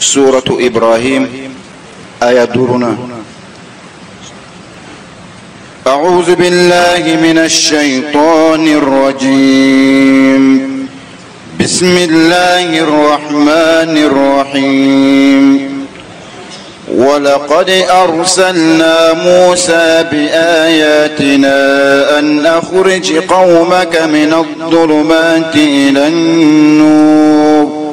سورة إبراهيم آية دورنا. أعوذ بالله من الشيطان الرجيم. بسم الله الرحمن الرحيم. ولقد أرسلنا موسى بآياتنا أن أخرج قومك من الظلمات إلى النور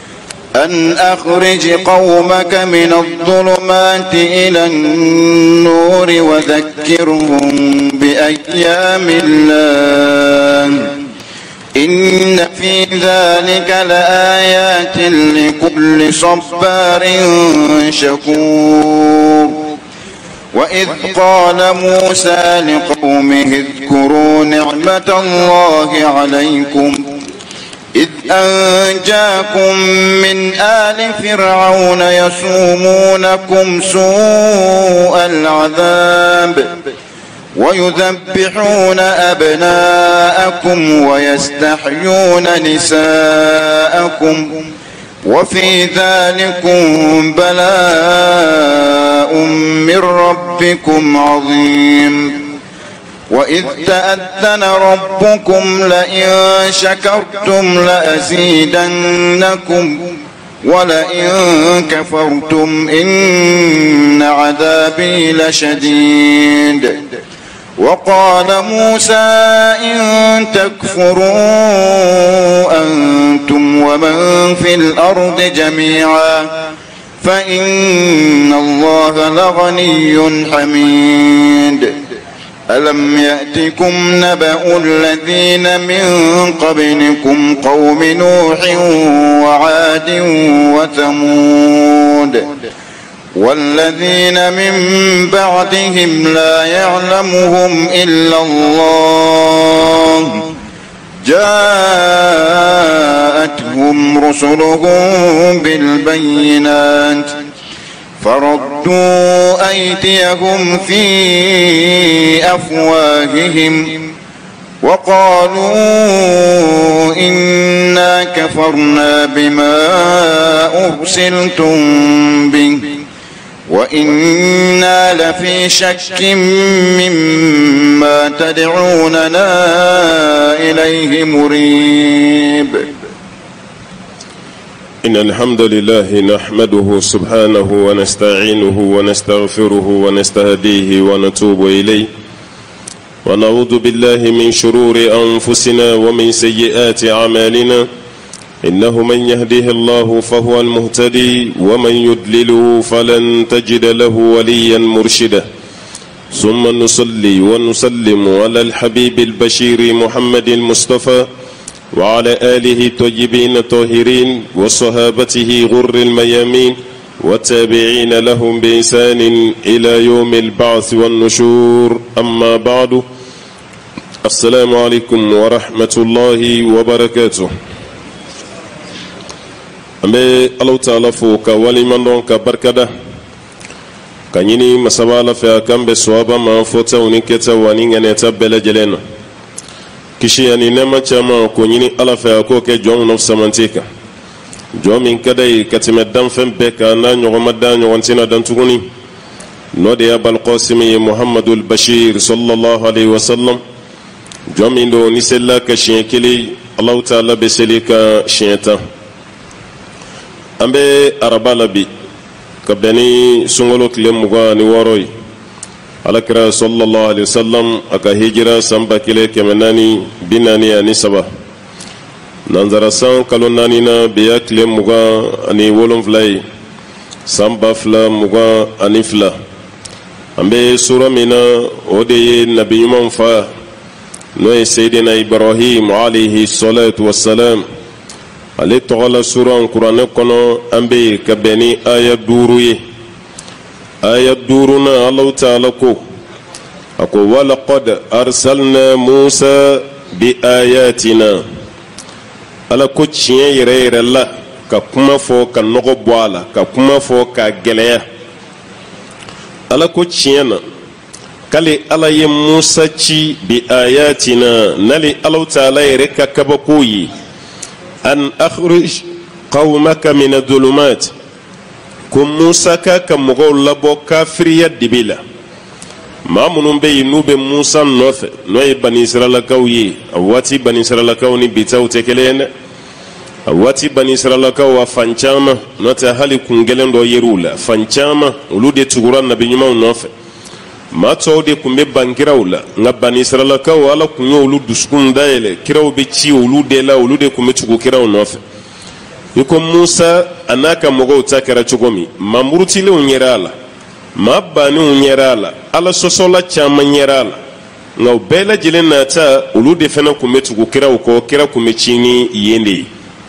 وذكرهم بأيام الله إن في ذلك لآيات لكل صبار شكور. وإذ قال موسى لقومه اذكروا نعمة الله عليكم إذ أنجاكم من آل فرعون يسومونكم سوء العذاب ويذبحون أبناءكم ويستحيون نساءكم وفي ذلكم بلاء من ربكم عظيم. وإذ تأذن ربكم لئن شكرتم لأزيدنكم ولئن كفرتم إن عذابي لشديد. وقال موسى إن تكفروا أنتم ومن في الأرض جميعا فإن الله لغني حميد. ألم يأتكم نبأ الذين من قبلكم قوم نوح وعاد وثمود والذين من بعدهم لا يعلمهم إلا الله جاءتهم رسلهم بالبينات فردوا أيديهم في أفواههم وقالوا إنا كفرنا بما أرسلتم به وإنا لفي شك مما تدعوننا إليه مريب. إن الحمد لله نحمده سبحانه ونستعينه ونستغفره ونستهديه ونتوب إليه ونعوذ بالله من شرور أنفسنا ومن سيئات أعمالنا إنه من يهده الله فهو المهتدي ومن يضلله فلن تجد له وليا مرشدا. ثم نصلي ونسلم على الحبيب البشير محمد المصطفى وعلى آله الطيبين الطاهرين وصحابته غر الميامين والتابعين لهم بإحسان إلى يوم البعث والنشور. أما بعد، السلام عليكم ورحمة الله وبركاته. أمي الله تعالى فوق ولمن دونك بركة كنيني مسابالة في أكام بسوابا ما فوتا ونكتا ونين يتبال جلنا kishi yani nema chama ko nyini ala fa ko ke jom no samantika jomin kadai katime dan fen beka na nyoma dan nyontina dan tuguni no de abal qasimi muhammadul bashir sallallahu alaihi wasallam jomin do ni sella ka shinkili allah taala be selika shinta ambe arabala bi kabani sungolo kile muga ni woroi alakira sallallahu alaihi wasallam aka hijira samba kile kemenani binani ani saba nanzara san kalonani na biya kile muga ani wolon flai samba fla muga ani fla ambe sura mina ode nabi fa no sayyidina ibrahim alayhi salatu wassalam ale tola sura qur'an kono ambe kabeni aya duruye آية دورنا الله تعالى أقول ولقد أرسلنا موسى بآياتنا على كتشين يرير الله ككما فوق النغب والا ككما فوق الجلية على كتشين كالي على موسى بآياتنا نالي الله تعالى يريك كبكوي أن أخرج قومك من الظلمات ko Musa ka mɔgɔw labɔ kafiriya dibi la. maa minnu bɛ yen n'u bɛ Musa nɔfɛ n'o ye Bani Israɛlakaw ye a waati Bani Israɛlakaw ni bitaw tɛ kelen ye dɛ. a waati Bani Israɛlakaw a fan caman n'o tɛ hali kun gɛlɛn dɔ yer'u la fan caman olu de tugura nabi ɲumanw nɔfɛ. maa tɔw de tun bɛ ban kiraw la nka Bani Israɛlakaw Ala tun y'olu dusukun dayɛlɛ kiraw bɛ ci olu de la olu de tun bɛ tugu kiraw nɔfɛ. i ko Musa a n'a ka mɔgɔw ta kɛra cogo min maa murutilenw yɛrɛ a la maa bannenw yɛrɛ a la Ala sɔsɔla caman yɛrɛ a la nka o bɛɛ lajɛlen nata olu de fana tun bɛ tugu kiraw kɔ kira tun bɛ ci ni yen de ye.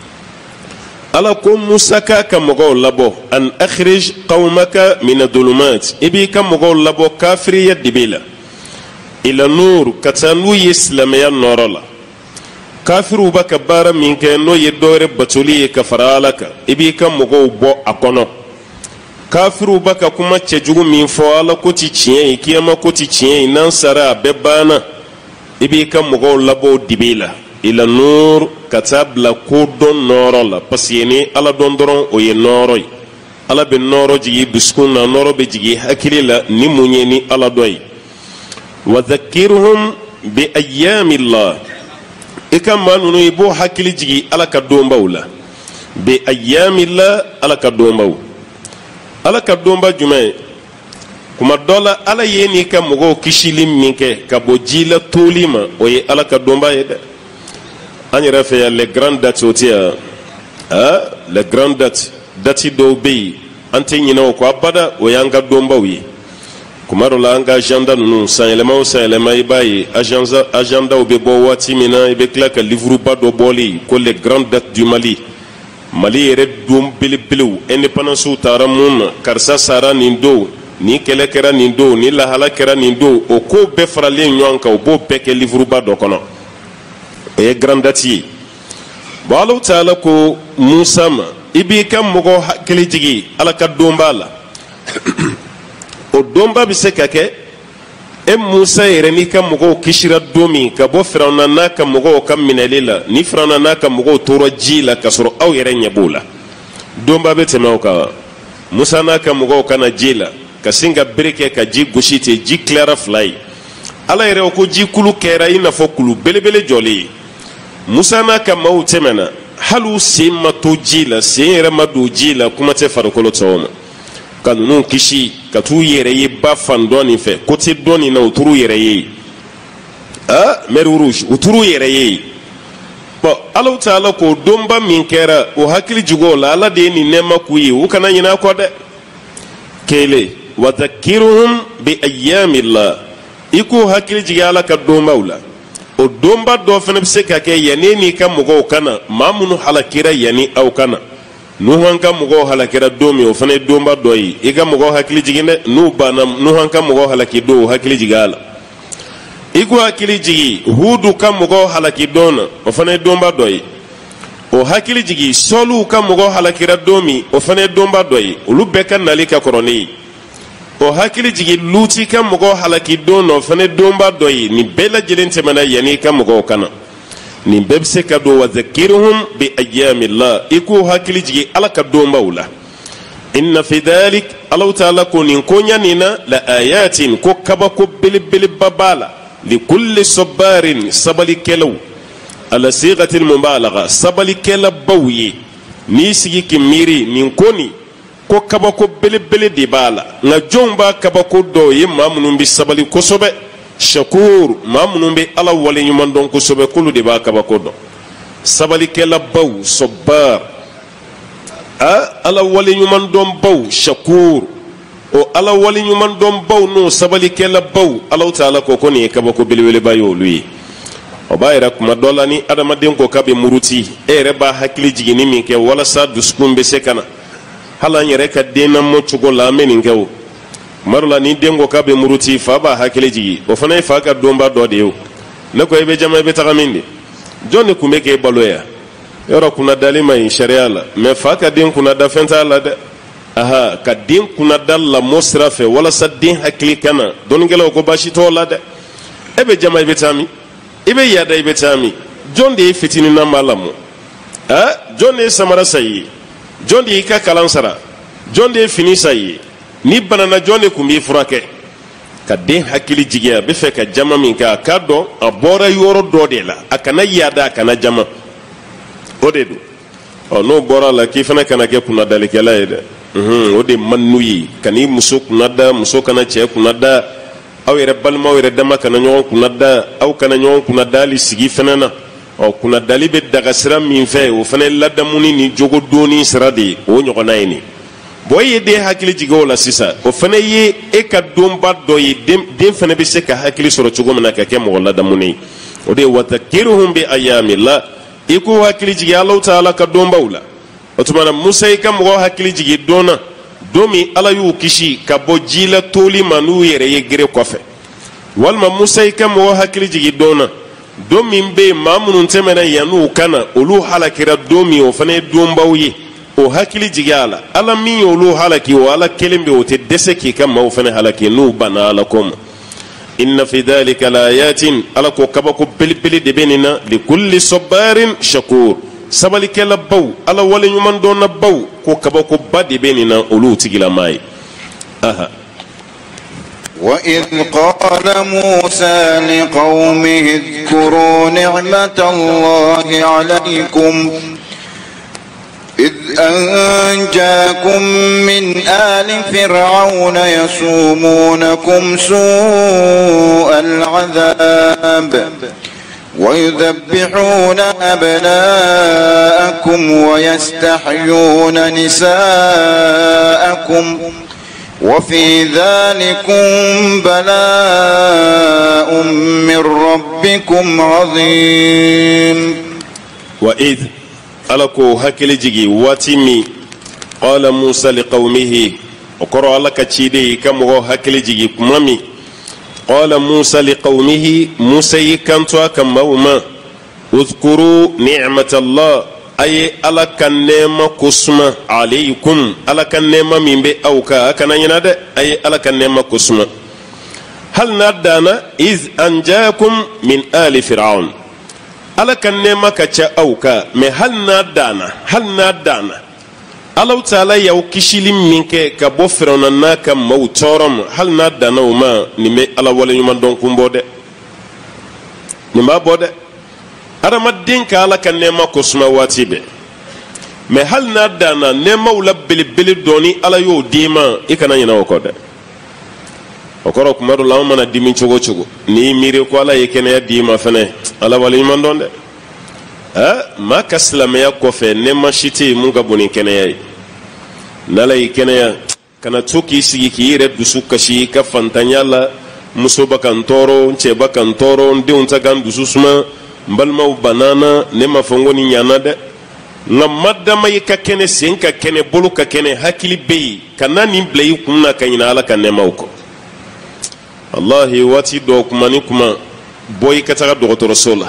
Ala ko Musa k'a ka mɔgɔw labɔ an akhrij qawmaka mina dulumat i b'i ka mɔgɔw labɔ kafiriya dibi la ila nur ka taa n'u ye silamɛya nɔrɔ la. kafiruw b'a ka baara min kɛ n'o ye dɔwɛrɛ batoli ye ka fara Ala kan i b'i ka mɔgɔw bɔ a kɔnɔ. kafiruw b'a ka kuma cɛjugu min fɔ Ala ko ti tiɲɛ ye kiyama ko ti tiɲɛ ye n'an sara a bɛɛ banna i b'i ka mɔgɔw labɔ dibi la ila nur ka taa bila ko dɔn nɔrɔ la parce que ni Ala dɔn dɔrɔn o ye nɔrɔ ye. Ala bɛ nɔrɔ jigi dusukun na nɔrɔ bɛ jigi hakili la ni mun ye ni Ala dɔ ye. wa dhakkirhum bi ayyamillah i ka maa ninnu i b'o hakili jigi Ala ka donbaw la bi ayyamillah Ala ka donbaw. Ala ka donba jumɛn kuma dɔ la Ala ye n'i ka mɔgɔw kisili min kɛ ka bɔ ji la toli ma o ye Ala ka donba ye dɛ. an yɛrɛ fɛ yan les grandes dates o tɛ yan les grandes dates dati dɔw bɛ yen an tɛ ɲinɛ o kɔ abada o y'an ka donbaw ye. kuma dɔ la an ka agenda ninnu sanyɛlɛma o sanyɛlɛma i b'a ye agendaw bɛ bɔ waati min na i bɛ tila ka livre ba dɔ bɔli ko les grandes dates du Mali. Mali yɛrɛ don belebelew indépendance taara mun na karisa sara nin don ni kɛlɛ kɛra nin don ni lahala kɛra nin don o ko bɛɛ faralen ɲɔgɔn kan o b'o bɛɛ kɛ livre ba dɔ kɔnɔ. o ye grande date ye. bon Ala taala ko Musa ma i b'i ka mɔgɔ hakili jigi Ala ka donba la. o donba bɛ se ka kɛ e Musa yɛrɛ n'i ka mɔgɔw kisira don min ka bɔ Firawuna n'a ka mɔgɔw ka minɛli la ni Firawuna n'a ka mɔgɔw tora ji la ka sɔrɔ aw yɛrɛ ɲɛ b'o la. donba bɛ tɛmɛ o kan Musa n'a ka mɔgɔw kana ji la ka sin ka bere kɛ ka ji gosi ten ji tilara fila ye. Ala yɛrɛ ko ji kulu kɛra i n'a fɔ kulu belebele jɔlen ye. Musa n'a ka maaw tɛmɛna hali u sen ma to ji la sen yɛrɛ ma don ji la kuma tɛ farikolo tɔw ma. ka ninnu kisi ka t'u yɛrɛ ye ba fan dɔ nin fɛ côté dɔ nin na u t'u yɛrɛ ye. mer rouge u t'u yɛrɛ ye. bon Ala taala ko donba min kɛra o hakili jig'o la Ala de ye nin nɛɛma k'u ye u kana ɲinɛ a kɔ dɛ. kelen wa dhakkirhum bi ayyamillah i k'u hakili jigi Ala ka donbaw la. o donba dɔ fana bɛ se ka kɛ yanni n'i ka mɔgɔw kana maa minnu halakira yanni aw kana. Nuhan ka mɔgɔw halakira don min o fana ye donba dɔ ye i ka mɔgɔw hakili jigin dɛ n'u banna Nuhan ka mɔgɔw halaki don o hakili jigin a la. i k'u hakili jigi Hudu ka mɔgɔw halaki don na o fana ye donba dɔ ye. o hakili jigi Sɔluw ka mɔgɔw halakira don min o fana ye donba dɔ ye olu bɛɛ ka nali ka kɔrɔ ne ye. o hakili jigi Luti ka mɔgɔw halaki don na o fana ye donba dɔ ye nin bɛɛ lajɛlen tɛmɛna yanni i ka mɔgɔw kana. nin bɛɛ bɛ se ka don wa dhakkirhum bi ayyamillah i k'u hakili jigi Ala ka donbaw la. inna fi dhalik Ala taala ko nin ko ɲa nin na la ayatin ko kabako belebeleba b'a la li kulli sabarin sabalikɛlaw ala sigatil mubalagha sabalikɛlabaw ye n'i sigi k'i miiri nin ko nin ko kabako belebele de b'a la nka jɔnw b'a kabako dɔw ye maa minnu bɛ sabali kosɛbɛ. shakur maa minnu bɛ Ala waleɲuman dɔn kosɛbɛ k'olu de b'a kabako dɔn. sabalikɛlabaw sɔbar Ala waleɲuman dɔn baw shakur o Ala waleɲuman dɔn baw n'o sabalikɛlabaw Ala taala ko nin ye kabako belebeleba ye olu ye. o b'a yɛrɛ kuma dɔ la ni adamaden ko k'a bɛ muruti e yɛrɛ b'a hakili jiginni min kɛ walasa dusukun bɛ se ka na hali an yɛrɛ ka den lamɔ cogo la an bɛ nin kɛ o. kuma dɔ la ni den ko k'a bɛ muruti fa b'a hakili jigi o fana ye fa ka donba dɔ de ye o. ne ko i bɛ jama i bɛ taga min de jɔn de tun bɛ k'e balo yan yɔrɔ kunnadali ma ɲi sariya la mɛ fa ka den kunnada fɛn t'a la dɛ. ka den kunnada lamɔ sira fɛ walasa den hakili ka na dɔnnikɛlaw ko baasi t'o la dɛ. e bɛ jama i bɛ taa min i bɛ yaada i bɛ taa min jɔn de ye fitinin na ma lamɔ jɔn de ye samara sa i ye jɔn de y'i ka kalan sara jɔn de ye fini san ye ni banana jɔn de kun b'i furakɛ ka den hakili jigiya a bɛ fɛ ka jama min kɛ a k'a dɔn a bɔra yɔrɔ dɔ de la a kana yaada a kana jama o de don n'o bɔra la k'i fana kana kɛ kunnadalikɛla ye dɛ o de man n'u ye kan'i muso kunnada muso kana cɛ kunnada aw yɛrɛ balimaw yɛrɛ dama kana ɲɔgɔn kunnada aw kana ɲɔgɔn kunnada hali sigi fana na kunnadali bɛ daga sira min fɛ o fana ye ladamuni ni jogodonni sira de ye o ɲɔgɔnna ye nin e ye den hakili jigin o la sisan o fana ye e ka donba dɔ ye den fana bɛ se ka hakili sɔrɔ cogo min na ka kɛ mɔgɔ ladamuni ye o de ye watakiruhum bi ayamillah i k'u hakili jigin Alahu Taala ka donbaw la o tuma na Musa i ka mɔgɔw hakili jigin don na don min Ala y'u kisi ka bɔ ji la toli ma n'u yɛrɛ ye gere kɔfɛ walima Musa i ka mɔgɔw hakili jigin don na don min bɛ yen maa minnu tɛmɛna yan n'u kana olu halakira don min o fana ye donbaw ye o hakili jigin a la Ala min ye olu halaki o Ala kelen bɛ o tɛ dɛsɛ k'i ka maaw fana halaki n'u banna Ala ko ma inna fi dhalika laayatin Ala ko kabako belebele de bɛ nin na likulli sabarin shakur sabalikɛla baw Ala waleɲuman dɔnna baw ko kabakoba de bɛ nin na olu tigilamaa ye aha وإذ قال موسى لقومه اذكروا نعمة الله عليكم إذ أنجاكم من آل فرعون يسومونكم سوء العذاب ويذبحون أبناءكم ويستحيون نساءكم وفي ذلكم بلاء من ربكم عظيم وإذ ألكو هكل جيجي واتمي قال موسى لقومه وقرأ لك تشيدي كمغو هكل جيجي كمامي قال موسى لقومه موسى كنتوا كموما اذكروا نعمة الله أي ألا كان نعمة كسمة عليكم ألا كان نعمة من بي أوكا كان ينادى أي ألا كان نعمة كسمة هل نادانا إذ أنجاكم من آل فرعون ألا كان نعمة كتشا أوكا ما هل نادانا الله تعالى يو كشيل منك كبو فرعون ناك موتورم هل نادانا وما نمي ألا ولا يوم دونكم بودة نما بودة adamaden ka Ala ka nɛɛma kosuma waati bɛɛ mais hali n'a danna nɛɛmaw la belebele dɔɔni Ala y'o d'i ma i kana ɲinɛ o kɔ dɛ o kɔrɔ kuma dɔ la an mana dimi cogo cogo n'i miiri ko Ala ye kɛnɛya d'i ma fɛnɛ Ala waleɲuman dɔn dɛ maa ka silamɛya kɔfɛ nɛɛma si tɛ yen mun ka bon ni kɛnɛya ye n'Ala y'i kɛnɛya kana to k'i sigi k'i yɛrɛ dusu kasi i ka fantanya la muso bɛ ka n tɔɔrɔ n cɛ bɛ ka n tɔɔrɔ n denw tɛ ka n dusu suma mbalmaw banana ne ma fongo ni nyana de nga madama ye ka kene sen ka kene bolu ka kene hakili be kana ni blay kunna kanyina Ala ka nema uko wallahi wati do kuma ni kuma boy kata dogotoro sola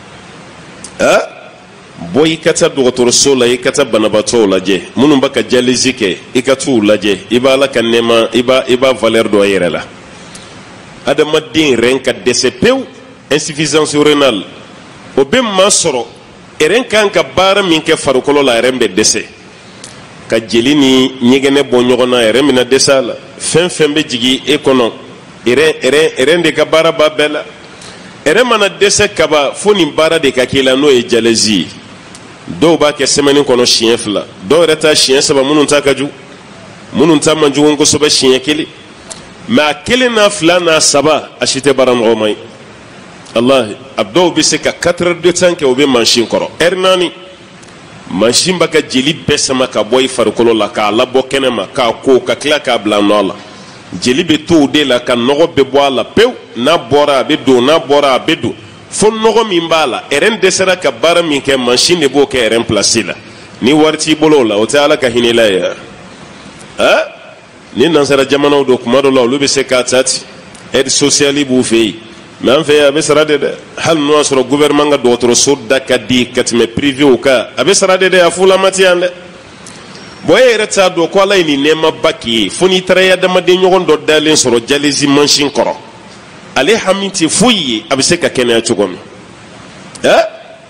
boy kata dogotoro sola e kata banabato laje munun baka jalizike ikatu laje iba Ala ka nema iba valeur do yerela adama din renka desepew insuffisance rénale o bɛ maa sɔrɔ eren kan ka baara min kɛ farikolo la eren bɛ dɛsɛ ka jeli ni ɲɛgɛnɛ bɔ ɲɔgɔn na eren bɛna dɛsɛ a la fɛn fɛn bɛ jigin e kɔnɔ eren de ka baara b'a bɛɛ la eren mana dɛsɛ kaba fo nin baara de ka k'i la n'o ye jalɛzi ye dɔw b'a kɛ semaine kɔnɔ siɲɛ 2 dɔw yɛrɛ ta siɲɛ 3 minnu ta ka jugu minnu ta man jugu kosɛbɛ siɲɛ 1 mais a 1 n'a 2 n'a 3 a si tɛ baara mɔgɔ ma ye Allah abdou bi se ka 4 heures de temps ke o be machine koro ernani machine baka jeli besama ka boy farikolo la ka labo kenema ka ko ka kla ka bla nola jeli be to de la ka nogo be bo ala pew na bora be do na bora be do fo nogo min bala eren desera ka bara min ke machine bo ke eren placer la ni warti bolo la o ta ala ka hinila ya ni nansara jamano do kuma do la lu be se ka tati aide sociale bu fe mais an fɛ a bɛ sara de dɛ hali n'o y'a sɔrɔ gouvernement ka dɔgɔtɔrɔso da ka di ka tɛmɛ privé o kan a bɛ sara de dɛ a fulama tɛ yan dɛ bon e yɛrɛ t'a dɔn ko Ala ye nin nɛɛma ba k'i ye fo n'i taara i adamaden ɲɔgɔn dɔ dalen sɔrɔ dialyse machine kɔrɔ ale hami tɛ foyi ye a bɛ se ka kɛnɛya cogo min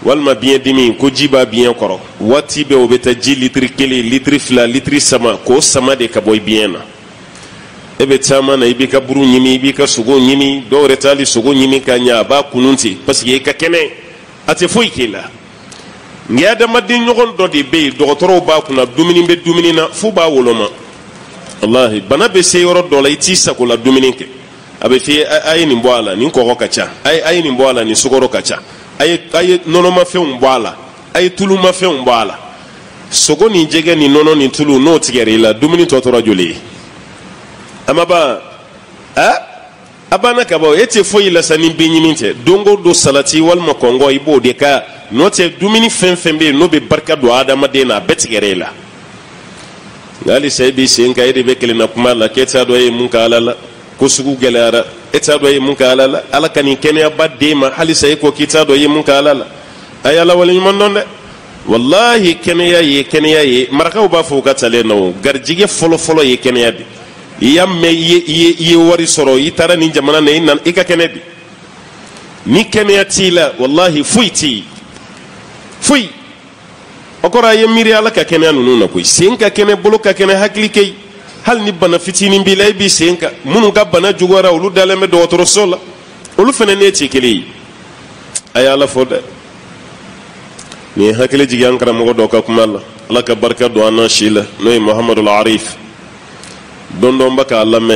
walma biɲɛ dimi ko ji b'a biɲɛ kɔrɔ waati bɛɛ o bɛ taa ji litiri 1 litiri 2 litiri sama k'o sama de ka bɔ i biɲɛ na e bɛ caman na i b'i ka buru ɲimi i b'i ka sogo ɲimi dɔw yɛrɛ tɛ hali sogo ɲimi ka ɲɛ a b'a kunun ten parce que i ka kɛnɛ a tɛ foyi k'e la nka adamaden ɲɔgɔn dɔ de bɛ yen dɔgɔtɔrɔw b'a kunna dumuni bɛ dumuni na f'u b'a woloma walahi bana bɛ se yɔrɔ dɔ la i t'i sago la dumuni kɛ a bɛ f'i ye a ye nin bɔ a la nin kɔgɔ ka ca a ye nin bɔ a la nin sukaro ka ca a ye nɔnɔmafɛnw bɔ a la a ye tulumafɛnw bɔ a la sogo ni jɛgɛ ni nɔnɔ ni tulu n'o tigɛra i la dumuni tɔ tora joli ye a ma ban a banna ka ban e tɛ foyi la sa ni bin ɲimi tɛ don o don salati walima kɔngɔ i b'o de ka n'o tɛ dumuni fɛn fɛn bɛ yen n'o bɛ barika don adamaden na a bɛɛ tigɛra i la nka halisa e b'i sen kan e de bɛ kelenna kuma la k'e t'a dɔn e ye mun kɛ ala la ko sugu gɛlɛyara e t'a dɔn e ye mun kɛ ala la ala ka nin kɛnɛyaba d'e ma halisa e ko k'i t'a dɔn e ye mun kɛ ala la a ye ala waleɲuman dɔn dɛ walahi kɛnɛya ye marakaw b'a fɔ u ka talen na o garijɛgɛ fɔlɔfɔlɔ ye kɛnɛya de i y'a mɛn i ye wari sɔrɔ i taara nin jamana na i ka kɛnɛ bi ni kɛnɛya t'i la walahi foyi t'i foyi o kɔrɔ a ye miiri ala ka kɛnɛya ninnu na koyi sen ka kɛnɛ bolo ka kɛnɛ hakili kɛ hali ni bana fitinin b'i la i b'i sen kan minnu ka bana juguyara olu dalen bɛ dɔgɔtɔrɔso la olu fana n'e tɛ kelen ye a ye ala fɔ dɛ nin ye hakili jigin an karamɔgɔ dɔ ka kuma la ala ka barika don an na si la n'o ye muhamadul arif don dɔ n bɛ k'a lamɛn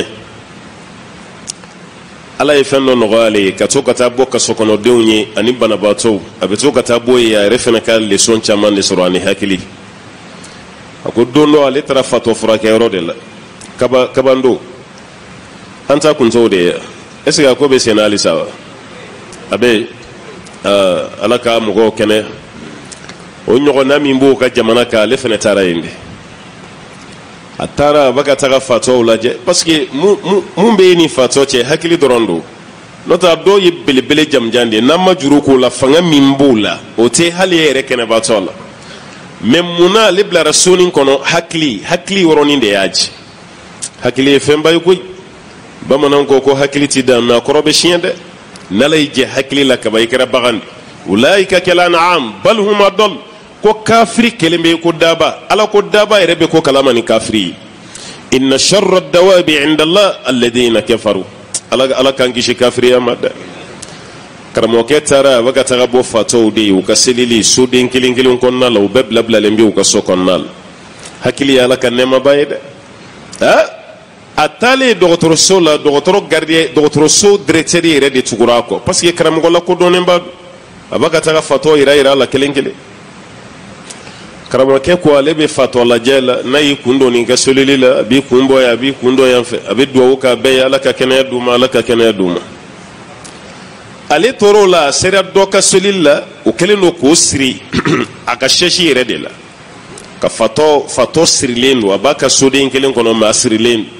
ala ye fɛn dɔ nɔgɔya ale ye ka to ka taa bɔ kasɔkɔnɔdenw ye ani banabaatɔw a bɛ to ka taa bɔ yen a yɛrɛ fana ka leçon caman de sɔrɔ ani hakili a ko don dɔ ale taara fatɔ furakɛyɔrɔ de la kaban don an ta kun t'o de ye est ce que a ko bɛ sen na halisa wa a bɛ ala ka mɔgɔw kɛnɛ o ɲɔgɔnna min b'o ka jamana kan ale fana taara yen de a taara a bɛ ka taga fatɔw lajɛ parce que mun bɛ yen ni fatɔ cɛ hakili dɔrɔn don n'o tɛ a dɔw ye belebele jamujan de ye n'an ma juru k'o la fanga min b'o la o tɛ hali e yɛrɛ kɛnɛbatɔ la mais munna ale bilara soni kɔnɔ hakili yɔrɔnin de y'a ci hakili ye fɛnba ye koyi bamananw ko hakili ti dan mais a kɔrɔ bɛ siɲɛ dɛ n'ala y'i jɛ hakili la kaban i kɛra bagan de ulaika kal an'am bal hum adall ko kafiri kelen bɛ ko daba ala ko daba yɛrɛ bɛ ko kalama ni kafiri ye inna sharra dawabi inda allah alladhina kafaru ala kan kisi kafiriya ma dɛ karamɔgɔkɛ taara a bɛ ka taga bɔ fatɔw de ye u ka selili soden kelen kelen kɔnɔna la u bɛɛ bilabilalen bɛ u ka so kɔnɔna la hakili ye ala ka nɛɛmaba ye dɛ a taalen dɔgɔtɔrɔso la dɔgɔtɔrɔso directeur yɛrɛ de tugura a kɔ parce que karamɔgɔ la kodɔnnenba don a bɛ ka taga fatɔ yira a la kelen kelen karamɔgɔkɛ ko ale bɛ fatɔ lajɛ la n'a y'i kun don nin ka selili la a b'i kun bɔ yan a b'i kun dɔ yan fɛ a bɛ dugawu k'a bɛɛ ye ala ka kɛnɛya d'u ma ala ka kɛnɛya d'u ma ale tor'o la a sera dɔ ka selili la o kɛlen don k'o siri a ka sɛsi yɛrɛ de la ka fatɔ sirilen don a b'a ka soden kelen kɔnɔ mais a sirilen don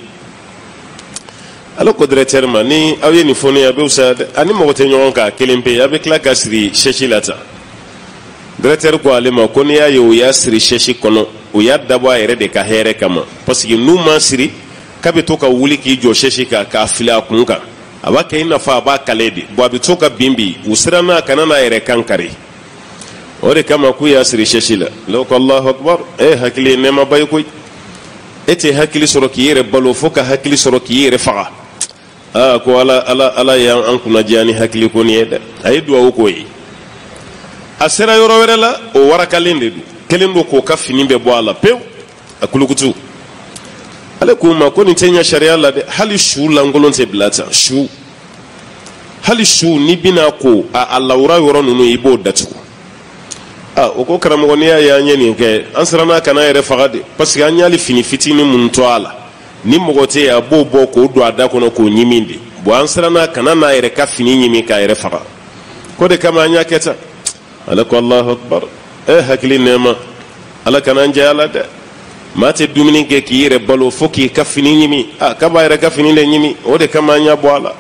ala ko directeur ma ni aw ye nin fɔ ne ye a bɛ fisaya dɛ ani mɔgɔ tɛ ɲɔgɔn kan kelen pe a bɛ tila ka siri sɛsi la tan directeur ko ale ma ko n'i y'a ye o y'a siri sɛsi kɔnɔ o y'a dabɔ a yɛrɛ de ka hɛrɛ kama parce que n'u m'a siri k'a bɛ to ka wuli k'i jɔ sɛsi kan k'a fili a kun kan a b'a kɛ i n'a fɔ a b'a kale de bon a bɛ to ka bin u siran n'a kana n'a yɛrɛ kan kari o de kama k'u y'a siri sɛsi la ne ko alahu akbar hakili ye nɛɛmaba ye koyi e tɛ hakili sɔrɔ k'i yɛrɛ balo fo ka hakili sɔrɔ k'i yɛrɛ faga ko ala y'an kunnadiya ni hakili ko nin ye dɛ a ye duwawu k'o ye a sera yɔrɔ wɛrɛ la o warakalen de don kelen don k'o ka fini bɛɛ bɔ a la pewu a kulukutu ale k'o ma ko nin tɛ ɲɛ sariya la dɛ hali su lankolon tɛ bila tan su hali su n'i bɛna ko a lawura yɔrɔ ninnu i b'o datugu o ko karamɔgɔ n'i y'a ye an ye nin kɛ an siranna ka n'an yɛrɛ faga de parce que an y'ale fini fitinin minnu to a la ni mɔgɔ tɛ yen a b'o bɔ k'o don a da kɔnɔ k'o ɲimi de bon an siranna ka n'a yɛrɛ ka fini ɲimi k'a yɛrɛ faga ko de kama an y'a kɛ tan ale ko alahu akbar hakili nɛɛma ala kana an jɛ ala dɛ maa tɛ dumuni kɛ k'i yɛrɛ balo fo k'i ka fini ɲimi k'a b'a yɛrɛ ka fini de ɲimi o de kama an y'a bɔ a la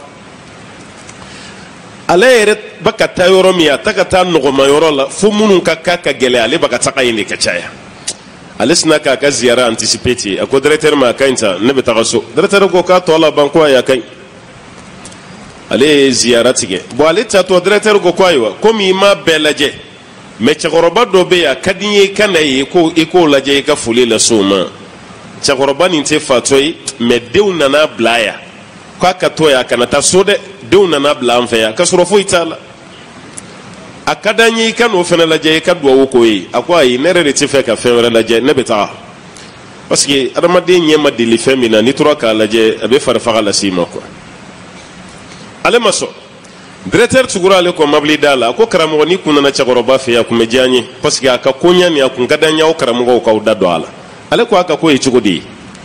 ale yɛrɛ ba ka taa yɔrɔ min a ta ka taa nɔgɔma yɔrɔ la fo minnu ka k'a ka gɛlɛ ale ba ka taga yen de ka caya ale sina k'a ka ziyara anticiper ten a ko directeur ma a ka ɲi ta ne bɛ taga so directeur ko k'a tɔ laban ko ayi a ka ɲi ale ye ziyara tigɛ bon ale tatɔ directeur ko ayiwa komi i m'a bɛɛ lajɛ me cɛkɔrɔba dɔ bɛ yen a ka di n ye ka na ye ko i k'o lajɛ i ka foli lase o ma cɛkɔrɔba nin tɛ fatɔ ye mais denw nana bila yan k'a ka to yan a kana taa so dɛ denw nana bila an fɛ yan k'a sɔrɔ foyi t'a la a ka d'an ye i ka n'o fana lajɛ i ka duwawu k'o ye a ko ayi ne yɛrɛ de tɛ fɛ ka fɛn wɛrɛ lajɛ ne bɛ taa parce que adamaden ɲɛ ma deli fɛn min na n'i tora k'a lajɛ a bɛ farifaga lase i ma quoi ale ma sɔn directeur tugura ale ko mabili da la a ko karamɔgɔ n'i kun nana cɛkɔrɔba fɛ yan a kun bɛ diya n ye parce que a ka ko ɲa nin a kun ka d'an ye aw karamɔgɔw k'aw da don a la ale ko a ka ko ye cogo di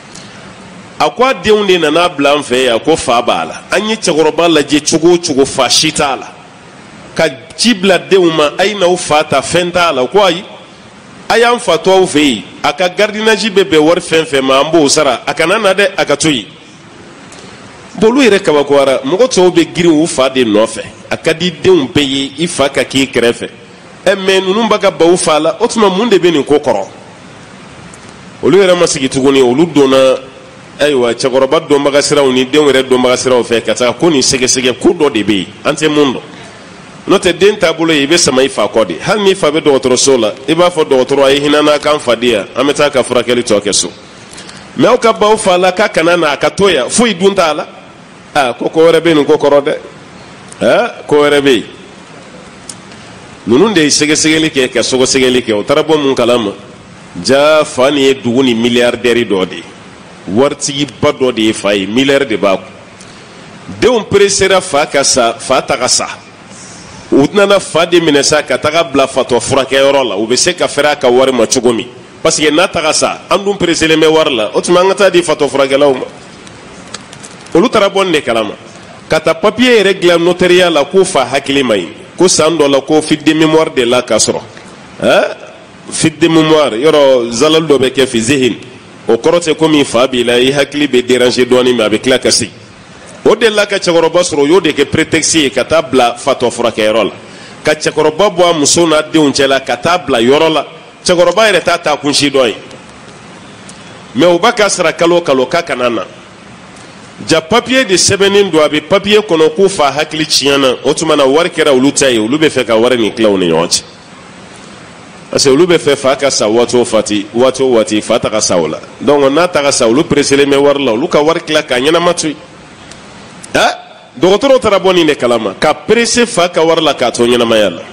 a ko a denw de nana bila an fɛ yan ko fa b'a la an ye cɛkɔrɔba lajɛ cogo o cogo fa si t'a la ka ci bila denw ma a ye n'aw fa ta fɛn t'a la ko ayi a y'an fa to aw fɛ yen a ka gardiennage bɛ bɛn wari fɛn fɛn ma an b'o sara a kana na dɛ a ka to yen bon olu yɛrɛ kabakoyara mɔgɔ tɔw bɛ girin u fa de nɔfɛ a ka di denw bɛɛ ye i fa ka k'i kɛrɛfɛ mais ninnu b'a ka baw fa la o tuma mun de bɛ nin ko kɔrɔ olu yɛrɛ ma sigi tuguni olu donna ayiwa cɛkɔrɔba dɔnbaga siraw ni denw yɛrɛ dɔnbaga siraw fɛ ka taa ko nin sɛgɛsɛgɛ ko dɔ de bɛ yen an tɛ mun dɔn n'o tɛ den taabolo ye i bɛ sama i fa kɔ de hali n'i fa bɛ dɔgɔtɔrɔso la i b'a fɔ dɔgɔtɔrɔ a ye hinɛ n'a k'an fa di yan an bɛ taa ka furakɛli tɔ kɛ so mais aw ka baw fa la k'a kana na a ka to yan foyi dun t'a la ko wɛrɛ bɛ nin ko kɔrɔ dɛ ko wɛrɛ bɛ yen ninnu de ye sɛgɛsɛgɛli kɛ ka sɔgɔsɛgɛli kɛ o taara bɔ mun kalama ja fa nin ye dugu ni miliyardɛri dɔ de ye waritigiba dɔ de ye fa ye miliyari de b'a kun denw peresera fa ka sa fa ta ka sa u nana fa de minɛ sa ka taga bila fatɔ furakɛyɔrɔ la u bɛ se ka fɛrɛ a ka wari ma cogo min parce que n'a taga sa an dun pereselen bɛ wari la o tuma an ka taa di fatɔ furakɛlaw ma olu taara bɔ nin de kalama ka taa papiye yɛrɛ dilan notariya la k'o fa hakili ma ɲi ko san dɔ la ko fiche de mémoire de la ka sɔrɔ fiche de mémoire yɔrɔ zalali dɔ bɛ kɛ fi zihin o kɔrɔ tɛ ko min fa b'i la i hakili bɛ déranger dɔɔnin mais a bɛ tila ka se o de la ka cɛkɔrɔba sɔrɔ o y'o de kɛ prétexte ye ka taa bila fatɔ furakɛyɔrɔ la ka cɛkɔrɔba bɔ a muso n'a denw cɛ la ka taa bila yɔrɔ la cɛkɔrɔba yɛrɛ t'a ta kunsi dɔ ye mais o b'a ka sara kalo o kalo k'a kana na ja papiye de sɛbɛnnen don a bɛ papiye kɔnɔ k'u fa hakili tiɲɛna o tuma na wari kɛra olu ta ye olu bɛ fɛ ka wari nin tila u ni ɲɔgɔn cɛ parce que olu bɛ fɛ fa ka sa waati o waati fa ta ka sa o la donc n'a ta ka sa olu pereselen bɛ wari la olu ka wari tila k'a ɲɛnama to yen dɔgɔtɔrɔw taara bɔ nin de kalama ka perese fa ka wari la k'a to ɲɛnamaya la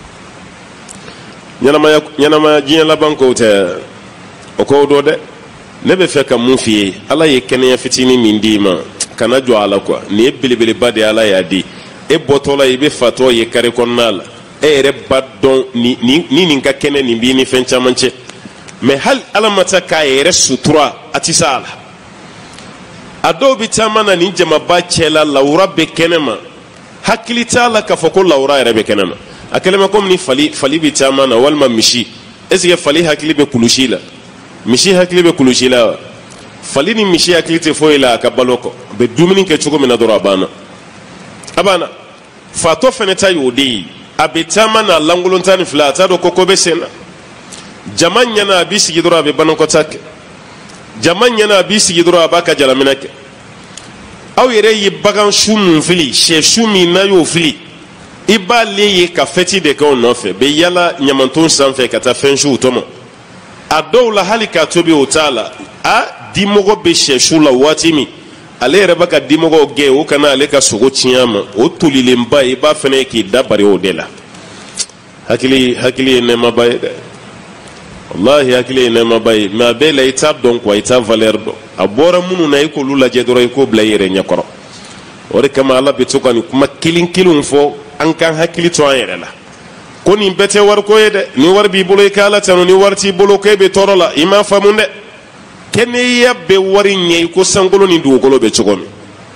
ɲɛnamaya diɲɛ laban kow tɛ o kow dɔ dɛ ne bɛ fɛ ka mun f'i ye ala ye kɛnɛya fitinin min d'i ma kana jɔ a la quoi nin ye belebeleba de ala y'a di e bɔtɔ la i bɛ fatɔ ye kare kɔnɔna la e yɛrɛ ba dɔn ni nin ka kɛnɛ nin b'i ni fɛn caman cɛ mais hali ala ma taa k'a yɛrɛ sutura a tɛ se a la a dɔw bɛ caman na nin jamaba cɛla lawura bɛ kɛnɛ ma hakili t'a la k'a fɔ ko lawura yɛrɛ bɛ kɛnɛ ma a kɛlen bɛ komi ni fali bɛ caman na walima misi est ce que fali hakili bɛ kulusi la misi hakili bɛ kulusi la wa fali ni misi hakili tɛ foyi la a ka balo kɔ a bɛ dumuni kɛ cogo min na dɔrɔn a banna fatɔ fana ta y'o de ye a bɛ caman na lankolon tan ni fila a t'a dɔn ko bɛ sen na jama ɲɛna a b'i sigi dɔrɔn a bɛ banakɔta kɛ jama ɲɛna a b'i sigi dɔrɔn a b'a ka jalaminɛ kɛ aw yɛrɛ ye bagan su min fili sɛ su min n'a y'o fili i b'ale ye ka fɛti de kɛ o nɔfɛ bɛ yala ɲamanton sanfɛ ka taa fɛn suw tɔmɔ a dɔw la hali k'a tobi o t'a la dimɔgɔ bɛ sɛ su la waati min ale yɛrɛ b'a ka dimɔgɔw gɛn o kana ale ka sogo tiɲɛ ma o tolilenba i b'a fana ye k'i dabari o de la hakili ye nɛɛmaba ye dɛ wallahi hakili ye nɛɛmaba ye mais a bɛɛ la i t'a dɔn quoi i t'a valeur dɔn a bɔra minnu na i k'olu lajɛ dɔrɔn i k'o bila i yɛrɛ ɲɛkɔrɔ o de kama ala bɛ to ka nin kuma kelen kelenw fɔ an k'an hakili to an yɛrɛ la ko nin bɛɛ tɛ wariko ye dɛ ni wari b'i bolo i k'a la tanu ni wari t'i bolo k'e bɛ tɔɔrɔ la i m'a faamu dɛ kɛnɛya bɛ wari ɲɛ i ko sankolo ni dugukolo bɛ cogo min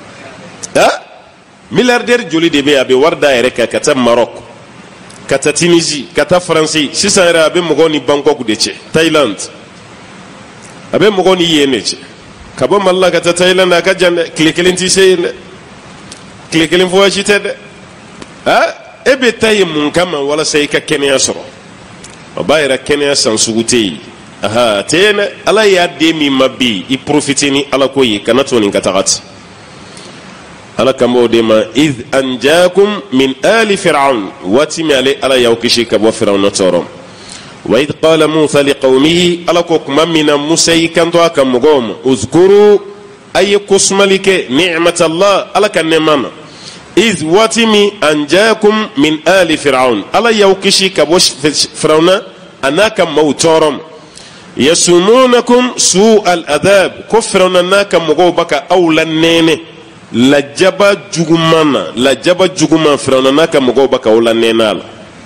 miliyardɛri joli de bɛ yen a bɛ wari da yɛrɛ kan ka taa Maroc ka taa Tunisie ka taa Faransi sisan yɛrɛ a bɛ mɔgɔw ni Bangkok de cɛ Thailand a bɛ mɔgɔw ni yen de cɛ ka bɔ Mali la ka taa Thailand a ka jan dɛ tile kelen tɛ se yen dɛ tile kelen voyage tɛ dɛ e bɛ taa yen mun kama walasa i ka kɛnɛya sɔrɔ o b'a yɛrɛ kɛnɛya san sugu tɛ yen tɛ yen dɛ ala y'a den min ma bi i profiter ni ala ko ye kana to nin ka taga ten ala kamo de ma id anjaakum min ali fir'aun watimi ale ala yawkishi kabo fir'aun torom wa id qala musa liqaumihi ala ko kuma mina musa yikanto akamugom uzkuru ay kusmalike ni'matallah ala kannemana id watimi anjaakum min ali fir'aun ala yawkishi kabo fir'auna anaka mawtorom yasumunakum su'al adab kufruna naka mugo baka awlan nene lajaba jugumana fir'auna naka mugo baka awlan nenala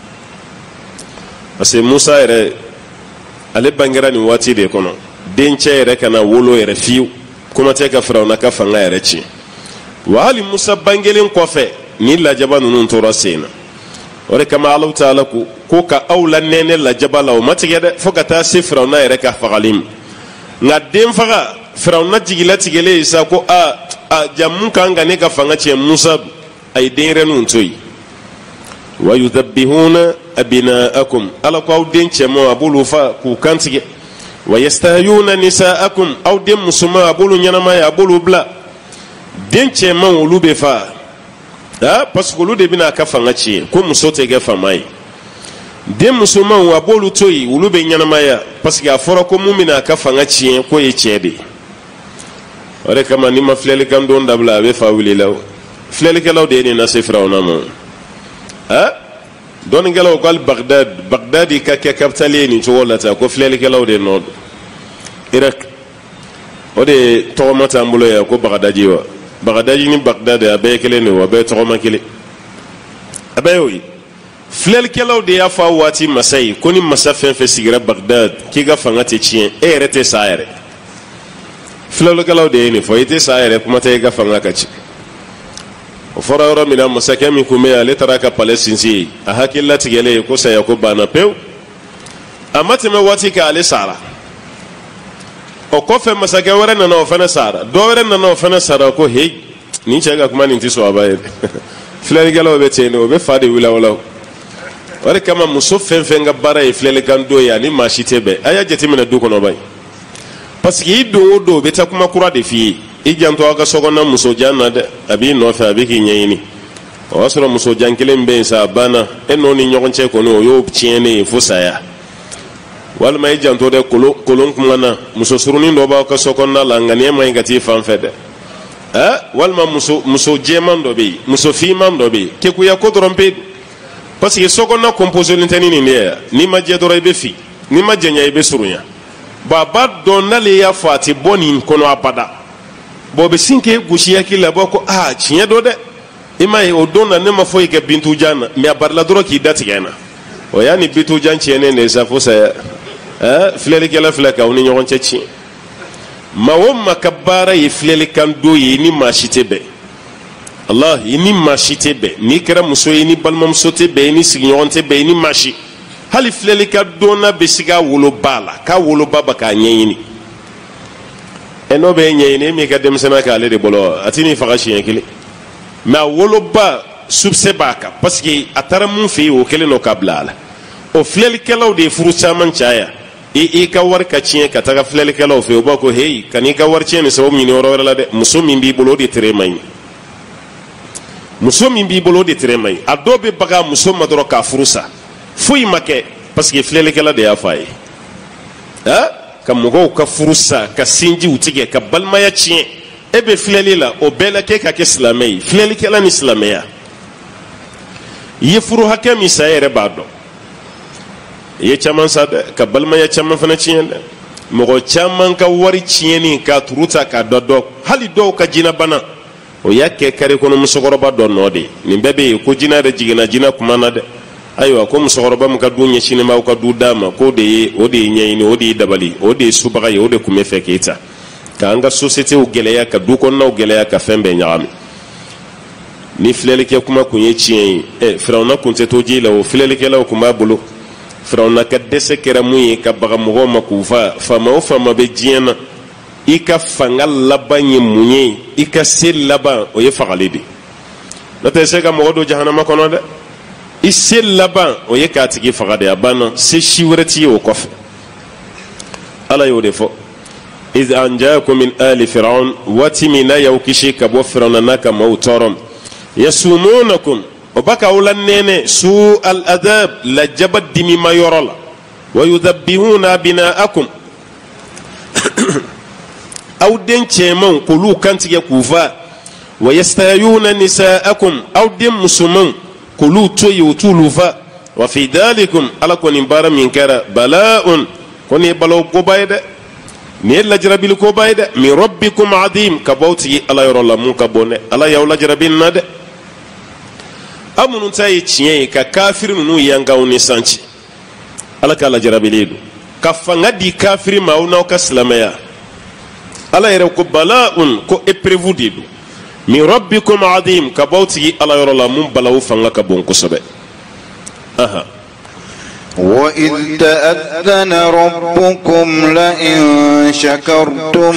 ase musa ere ale bangira ni wati de kono denche ere kana wolo ere fiu kuma te ka fir'auna ka fanga ere chi wa hali musa bangelen kofe ni lajaba nunun tora sena ore kama Allah ta'ala ko ka awla nene la jabala o matigede fokata se fir'auna ere ka fagalim nga dem faga fir'auna jigila tigele isa ko a jamun kanga ne ka fanga ce musa ay denre nun toyi wa yudhabbihuna abinaakum ala ko awden ce mo abulu fa ku kantige wa yastahiyuna nisaakum awden musuma abulu nyanama ya abulu bla den ce man ulube fa parce que de bina ka fanga ci ko muso te ga famai den musulman wa bolu toyi ulu be nyanamaya parce que afora ko mumina ka fanga ci ko ye cede ore kama ni ma flele kan don dabla be fa wuli law flele ke law de ni na se firawna mo don ngelaw gal baghdad ka capitale ni to wala ta ko flele ke law de nod iraq ode to mata mbulo ya ko baghdadi wa baghdadi ni baghdad abe kele ni wa be to ma kele abe yoyi flel kelaw de ya fa wati masai koni masafen fe sigira baghdad ki ga fanga te chien rete saere flel kelaw de ni fo ite saere kuma te ga fanga ka chi o fora ora mina masake mi kume ale taraka palestinsi a hakilla tigele ko saya ko bana pew amate me wati ka ale sara o ko fe masake wara na no fana sara do wara na no fana sara ko he ni chega kuma ni nti so abaye flel kelaw be te no be fade wila wala wale kama muso fenfenga bara e flele kan do ya ni mashitebe aya jeti mena du kono bay parce que do do beta kuma kura de fi e janto aga sogona muso janna de abi no fa abi ki nyini o asro muso jankele mbe sa bana e no ni nyogonche ko no yo tiene fusaya wal may janto de kolon kuma na muso suruni do ba ka sokonna la ngani may ngati fanfede wal ma muso jemando be muso fi mando be ke ku ya ko trompe parce que sokonna composé l'inteni ni ni ma je doro ibe fi ni ma jenya ibe surunya baba donale ya fati boni kono abada bo be sinke gushiya kila boko chinya do de imai o donna ne ma foyi ke bintu jana mi abarla doro ki dati gena o yani bintu jan chene ne sa fosa flele kala flaka oni nyon chechi ma wo makabara yi flele kan do yi ni mashitebe Allah ini mashi be ni kera muso ini balma muso be ni signonte be ni mashi hali flele ka dona be siga wolo bala ka wolo baba ka nyeyini eno be nyeyini mi ka dem sena ka le de bolo atini fagashi yankili ma wolo ba subse baka parce que atara mun fi o kele no kablala o flele kelaw de furu chaman chaya i ka war ka chien ka taga flele kelaw fi o ba ko hey kani ka war chien so mi no ro la de muso mi bi bolo de tremay muso min bi bolo de tremay adobe baga muso madro ka furusa fuyi make parce que flele kala de afai ka mugo ka furusa ka sinji utige ka balmaya chien ebe flele la o bela ke ka ke islamai flele kala ni islamaya ye furu hakami sayere bado ye chaman sad ka balmaya chaman fana chien mugo chaman ka wari chieni ka turuta ka dodo hali do ka jina bana o yakke kare kono musogoroba do nodi ni bebe ko jina de jigina jina kuma na de aywa ko musogoroba mu ka dunya shine ma ko du dama ko de o de nyayini o de dabali o de subaga o de kuma feketa ka anga societe o geleya ka du ko na o geleya ka fembe nyaami ni flele ke kuma kunye chien firawna kunte to jila o flele ke la kuma bulu firawna ka dese kera muyi ka baga mo ma ku fama o fama be jiena ika fangal labanye munye ika sel laban o ye fagalidi nata sega mo do jahannama kono de isel laban o ye ka tigi fagade abana se shiwreti o kof ala yo defo إذ أنجاكم من آل فرعون واتمنا يوكشي كبو فرعون ناكا موتورم يسومونكم وبكا أولانين سوء الأذاب لجبت دمي ما يرلا ويذبحون أبناءكم أو دين تيمون قلو كانت يكوفا ويستحيون نساءكم أو دين مسلمون قلو توي وتولوفا وفي ذلكم على كون بارا من كرا بلاء كون بلاو كوبايد نيل لجربيل كوبايد من ربكم عظيم كبوتي الله يرى الله من كبونه الله يولا جربين ناد أمون تاي تشيني ككافر نو يانغاو نسانشي الله كلا جربيليدو كفانغدي كافر ما وناو كسلاميا الله يرى كبلاء كو إبريفو ديدو من ربكم عظيم كبوتي الله يرى الله من بلاو فانغا كبون كسبه وإذ تأذن ربكم لئن شكرتم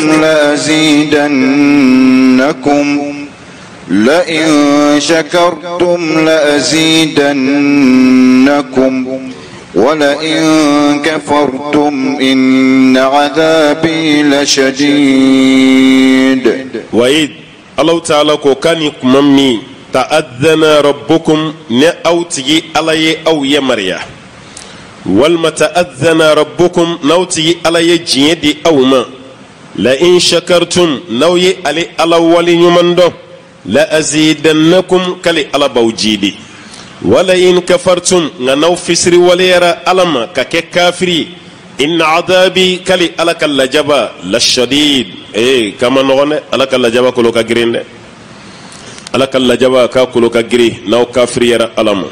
لأزيدنكم ولئن كفرتم إن عذابي لشديد. وإذ الله تعالى كان ممي تأذن ربكم نأوتي علي أو يمريا والما تأذن ربكم نوتي علي جيدي أو ما لئن شكرتم نوي علي على ولي يمندو لأزيدنكم كلي على بوجيدي ولئن كفرتم نو فسري وليرا ألما ككافري إن عذابي كلي على كاللجبا للشديد كما نغنى على كاللجبا كلو كجرين ala kala jaba ka kulo ka giri naw kafiri yara alama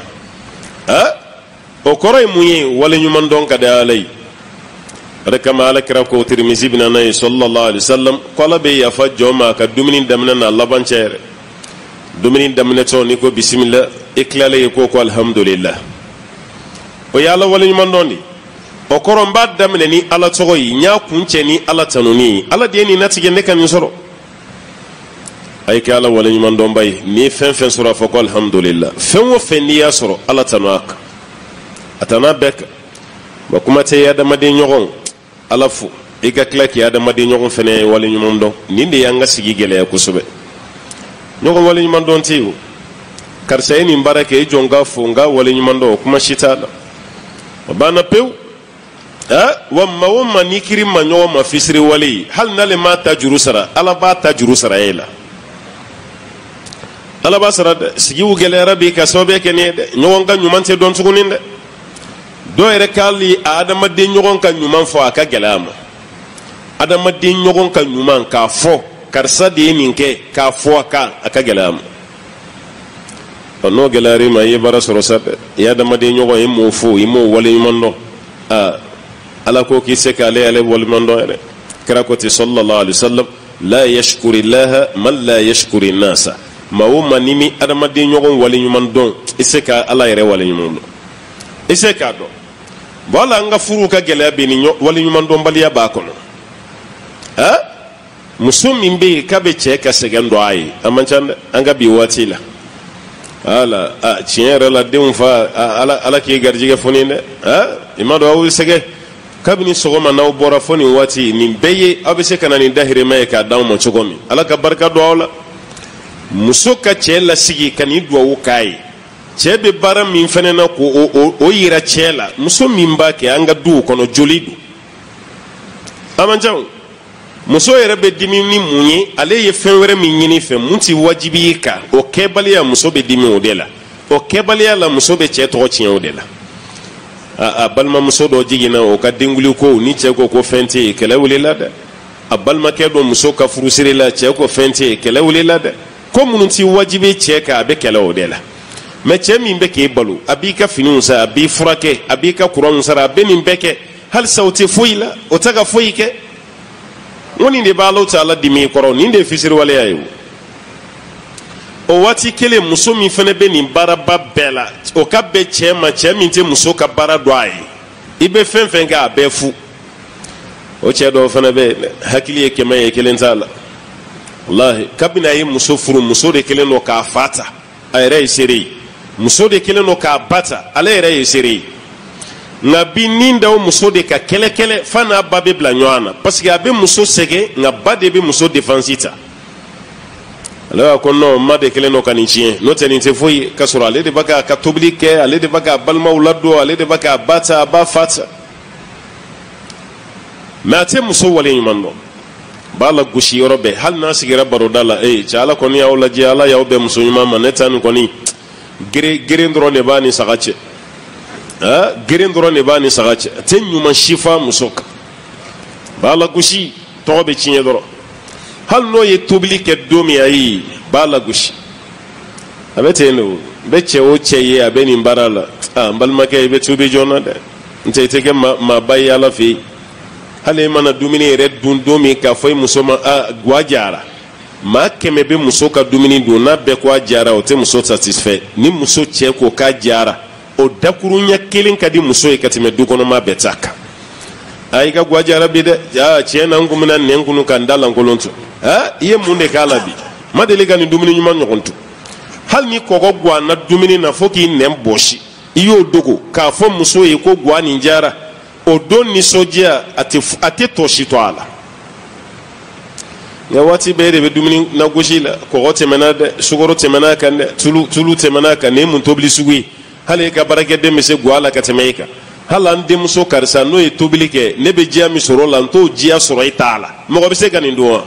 o koray muye wala nyuman don ka da alay rekama ala kira ko tirmizi bin anay sallallahu alaihi wasallam qala be ya fa joma ka duminin damna na laban chere duminin damna to ni ko bismillah iklale ko ko alhamdulillah o yalla wala nyuman don di o koron ba damne ni ala togo yi nya kunce ni ala tanuni ala de ni natige ne kan soro ay ka ala wala nyuman don bay ni fen fen sura fa ko alhamdulillah fen wo fen ni ya soro ala tanaka atana bek ba kuma te ya dama de nyogon ala fu iga klaki ya dama de nyogon fene wala nyuman don ni de yanga sigi gele ya kusube nyogon wala nyuman don tiwo karsa ni mbarake jonga fu nga wala nyuman don kuma shitala bana pew wamma ni kiri ma nyogon ma fisri wali hal nale ma tajuru sara ala ba tajuru sara yela ala ba sara sigi wu gele rabi ka sobe ke ne nyogon ga nyuman te don tuguninde do ere kali adama de nyogon ka nyuman fo aka gelama adama de nyogon ka nyuman ka fo karsa de minke ka fo aka gelama no gelari ma yebara soro sabe ya adama de nyogon yimo fo yimo wale nyuman ala ko ki se kale ale wal mando ere kra ko ti sallallahu alaihi wasallam la yashkuri llaha man la yashkuri nasa mawuma nimi adama de nyogon wale nyuman don iseka ala ere wale nyuman iseka do wala nga furu ka gele be ni wali nyuman don baliya ba kono musum be ka be che ka segando ai amanchanda anga bi watila ala chiere la deunfa ala ki garjige fonine imado awu sege kabini sogoma na bora foni wati ni beye abese kana ni dahire mai ka dawo mo chogomi ala ka barka do wala musoka che la sigi kani do wukai chebe bara min fene na ko o yira chela muso min ba ke anga du kono jolidu amanjaw muso yere be dimi ni munyi ale ye fenwere min nyini fe munti wajibi ka o kebali ya muso be dimi odela o kebali ya la muso be che to chen odela balma muso do jigina o ka dinguli ko ni che ko fente kele wulila da balma ke do muso ka furusire la che ko fente kele wulila da ko munti wajibi che ka be kele odela me che min be ke balu abika finunsa abi furake abika kuran sara be min beke hal sauti fuila o taga fuike woni de balo taala dimi koro ni de fisir wala yayu o wati kele muso mi fene be ni baraba bela o ka be che ma che min te muso ka bara doai ibe fen ga be fu o che do fene be hakili e kema e kelen tala wallahi kabina yi muso furu muso de kelen no ka fata ayre seri muso de kelen no ka bata ale yere yesiri nga bi nin da o muso de ka kɛlɛ fa n'a ba bɛ bila ɲɔgɔn na parce que a bɛ muso sɛgɛn nga ba de bɛ muso défense ta ale b'a ko non ma de kelen no ka nin tiɲɛ n'o tɛ nin tɛ foyi ka sɔrɔ ale de b'a ka tobili kɛ ale de b'a ka balimaw ladon ale de b'a ka ba ta a b'a fa ta mais a tɛ muso wale ɲuman dɔn b'a la gosi yɔrɔ bɛɛ hali n'a sigira baroda la cɛ ala kɔni y'aw lajɛ ala y'aw bɛɛ muso ɲuman ma ne ta nin kɔni geren dɔrɔn de b'a ni saga cɛ geren dɔrɔn de b'a ni saga cɛ a tɛ ɲuman si fa muso kan b'a la gosi tɔgɔ bɛ tiɲɛ dɔrɔn hali n'o ye tobili kɛ don min ayi b'a la gosi a bɛ ten de o bɛ cɛ o cɛ ye a bɛ nin baara la n balimakɛ i bɛ tobi joona dɛ n tɛ i tɛ kɛ maaba ye ala fɛ yen hali mana dumuni yɛrɛ dun don min k'a fɔ i muso ma guwa jara maa 100 bɛ muso ka dumuni dun n'a bɛɛ ko a jara o tɛ muso satisfait ni muso cɛ ko k'a jara o dakurunya kelen ka di muso ye ka tɛmɛ du kɔnɔ maa bɛɛ ta kan i ka guwa jara bi dɛ tiɲɛ na n kun bɛna nɛn kunu ka n da lankolon to i ye mun de k'a la bi ma deli ka nin dumuni ɲuman ɲɔgɔn to hali ni kɔgɔ guwanna dumuni na fo k'i nɛn bɔsi i y'o dogo k'a fɔ muso ye ko guwa nin jara o don nisɔndiya a tɛ tɔsi to a la nka waati bɛɛ de bɛ dumuni lagosi la kɔgɔ tɛmɛna dɛ sukaro tɛmɛna kan dɛ tulu tɛmɛna kan nin ye mun tobili sugu ye hali e ka baarakɛden bɛ se guwa la ka tɛmɛ e kan hali an denmuso karisa n'o ye tobili kɛ ne bɛ diya min sɔrɔ o la n t'o diya sɔrɔ i t'a la mɔgɔ bɛ se ka nin dun wa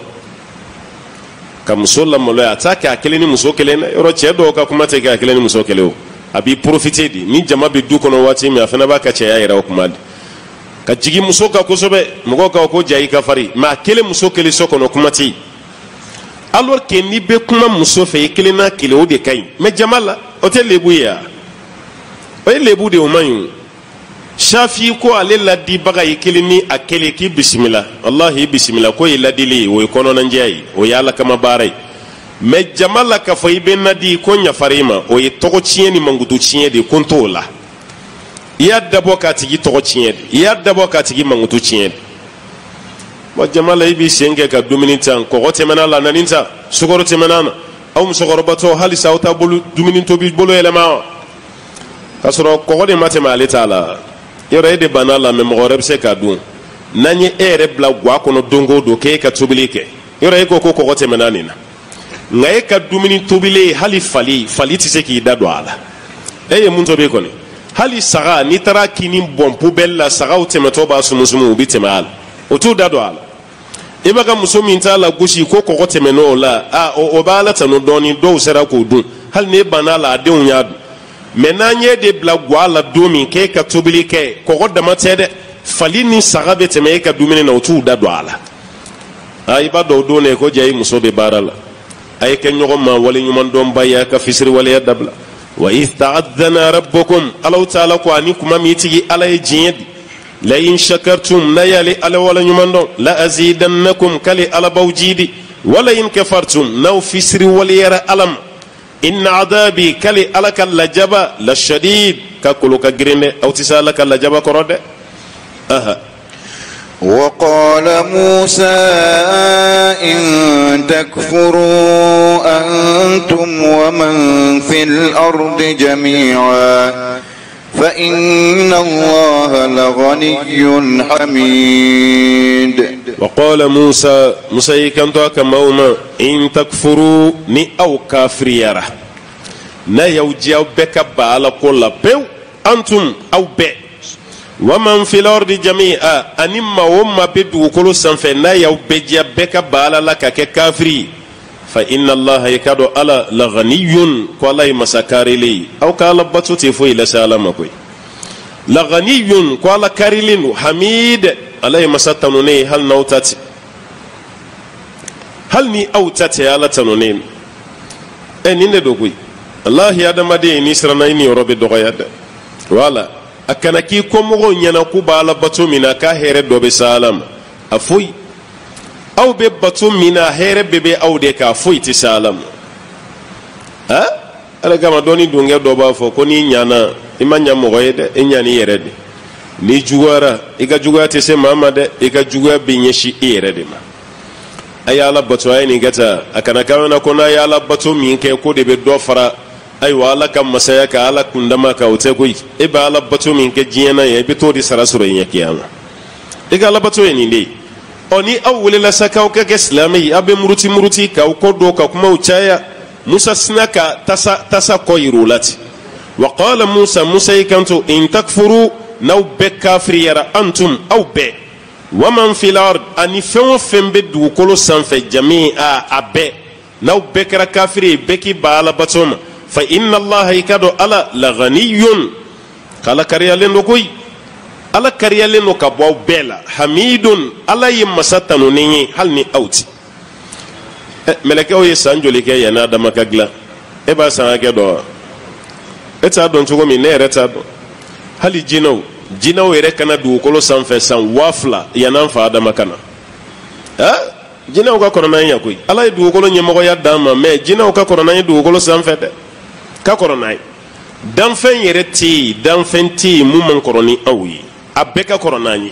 ka muso lamaloya a t'a kɛ a kelen ni muso kelen dɛ yɔrɔ cɛ dɔw ka kuma tɛ kɛ a kelen ni muso kelen o a b'i profiter de ni jama bɛ du kɔnɔ waati min a fana b'a ka cɛya yɛrɛ o kuma de ka jigi muso ka kosɛbɛ mɔgɔw ka ko ja i ka fari mais a kelen muso kelen so kɔnɔ kuma tɛ yen alors que n'i bɛ kuma muso fɛ i kelen n'a kelen o de ka ɲi mais jama la o tɛ lebu ye wa o ye lebu de o man ɲi Shafi ko ale ladibaga ye kelen ni a kelen k'i bisimila wallahi bisimila ko ye ladili ye o ye kɔnɔnandiya ye o ye ala kama baara ye mais jama la k'a fɔ i bɛ nadi ko ɲafari i ma o ye tɔgɔ tiɲɛ ni mankutu tiɲɛ de ko n t'o la i y'a dabɔ k'a tigi tɔgɔ tiɲɛ de i y'a dabɔ k'a tigi mankutu tiɲɛ de bon jama la i b'i sen kɛ ka dumuni ta kɔgɔ tɛmɛna la nani ta sukaro tɛmɛna na aw musokɔrɔbatɔ halisa aw t'a bolo dumuni tobi bolo yɛlɛma wa k'a sɔrɔ kɔgɔ de ma tɛmɛ ale t'a la yɔrɔ e de banna la mais mɔgɔ wɛrɛ bɛ se k'a dun n'an ye e yɛrɛ bila guwa kɔnɔ don o don k'e ka tobili kɛ yɔrɔ e ko ko kɔgɔ tɛmɛna nin na nka e ka dumuni tobilen hali fali tɛ se k'i da don a la e ye mun tobi kɔni hali saga n'i taara kini bɔn poubelle la sagaw tɛmɛtɔ b'a sumusumu u bɛ tɛmɛ a la o t'u da don a la e b'a ka muso min t'a la gosi ko kɔgɔ tɛmɛn'o la o b'a la tanu dɔɔni dɔw sera k'o dun hali n'e banna la a denw y'a dun mais n'an ye de bila guwa la don min k'e ka tobili kɛ kɔgɔ dama tɛ dɛ fali ni saga bɛ tɛmɛ e ka dumuni na o t'u da don a la i b'a dɔn o don de ko ja i muso bɛ baara la a ye kɛ ɲɔgɔn ma waleɲuman dɔnba ye a ka fisiri waleya dabila wa idh ta'adhana rabbukum alaw ta'ala ko ani kuma min tigi ala ye diɲɛ di la in shakartum na yali ala waleɲuman dɔn la azidannakum kali ala baw jidi wala in kafartum n'aw fisiri waleyara ala ma inna adabi kali ala ka lajaba la shadid ka kolo ka girin dɛ aw tɛ se ala ka lajaba kɔrɔ dɛ وقال موسى إن تكفروا أنتم ومن في الأرض جميعا فإن الله لغني حميد وقال موسى كنتو كموما إن تكفروا ني أو كافريرا نا يوجيو بك بالا كل بيو أنتم أو بي ومن في الأرض جميعا أنما وما بدو كل سنفة نا يو بيجيا بك بالا لك كافري فإن الله يكادو على لغني كوالا مساكاري لي أو كالا باتو تفوي إلى سالامكوي لغني كوالا كاريلين حميد عليه مساتنوني هل نوتاتي هل ني أوتاتي على تنونين نين دوكوي الله يادم دي نيسرنا إني ربي دوغياد ولا أكنكي كومغو نينكو بالا باتو منا كاهير دوبي سالام أفوي أو بباتو منا هير ببي أو ديكا أفوي تسالام ala kama doni dunga do ba fo ko ni nyana imanya mogoyede enyani yerede ni jugara iga jugara te se mama de iga jugara binyeshi yerede ma ayala bato ay ni gata akana kawana ko na ayala bato min ke ko de be do fara ayiwa ala ka masaya ka ala kundama ka o tɛ koyi e bɛ ala bato min kɛ diɲɛ na ye i bɛ t'o de sara sɔrɔ i ɲɛ kiyama e ka ala bato ye nin de ye ni aw welela sa k'aw ka kɛ silamɛ ye aw bɛ muruti k'aw kɔ don ka kumaw caya musa sina ka tasa kɔ yira o la ten wa qala musa y'i kanto in takfuru n'aw bɛɛ kafiriyara antum aw bɛɛ wa man fil ard ani fɛn o fɛn bɛ dugukolo sanfɛ jami'a a bɛɛ n'aw bɛɛ kɛra kafiri ye bɛɛ k'i ba ala bato ma fa inna allaha i ka dɔn ala la ghaniyun k'ala kariyalen don koyi ala kariyalen don ka bɔ aw bɛɛ la hamidun ala ye masa tanunen ye hali ni aw ti mɛlɛkɛw ye san joli kɛ yanni adama ka dilan e b'a san hakɛ dɔn wa e t'a dɔn cogo min ne yɛrɛ t'a dɔn hali jinɛw yɛrɛ kana dugukolo sanfɛ san 2000 yanni an fa adama ka na jinɛw ka kɔrɔ n'an ye koyi ala ye dugukolo ɲɛmɔgɔya d'an ma mɛ jinɛw ka kɔrɔ n'an ye dugukolo sanfɛ dɛ ka kɔrɔ n'an ye danfɛn yɛrɛ tɛ yen danfɛn tɛ yen mun man kɔrɔ ni aw ye a bɛɛ ka kɔrɔ n'an ye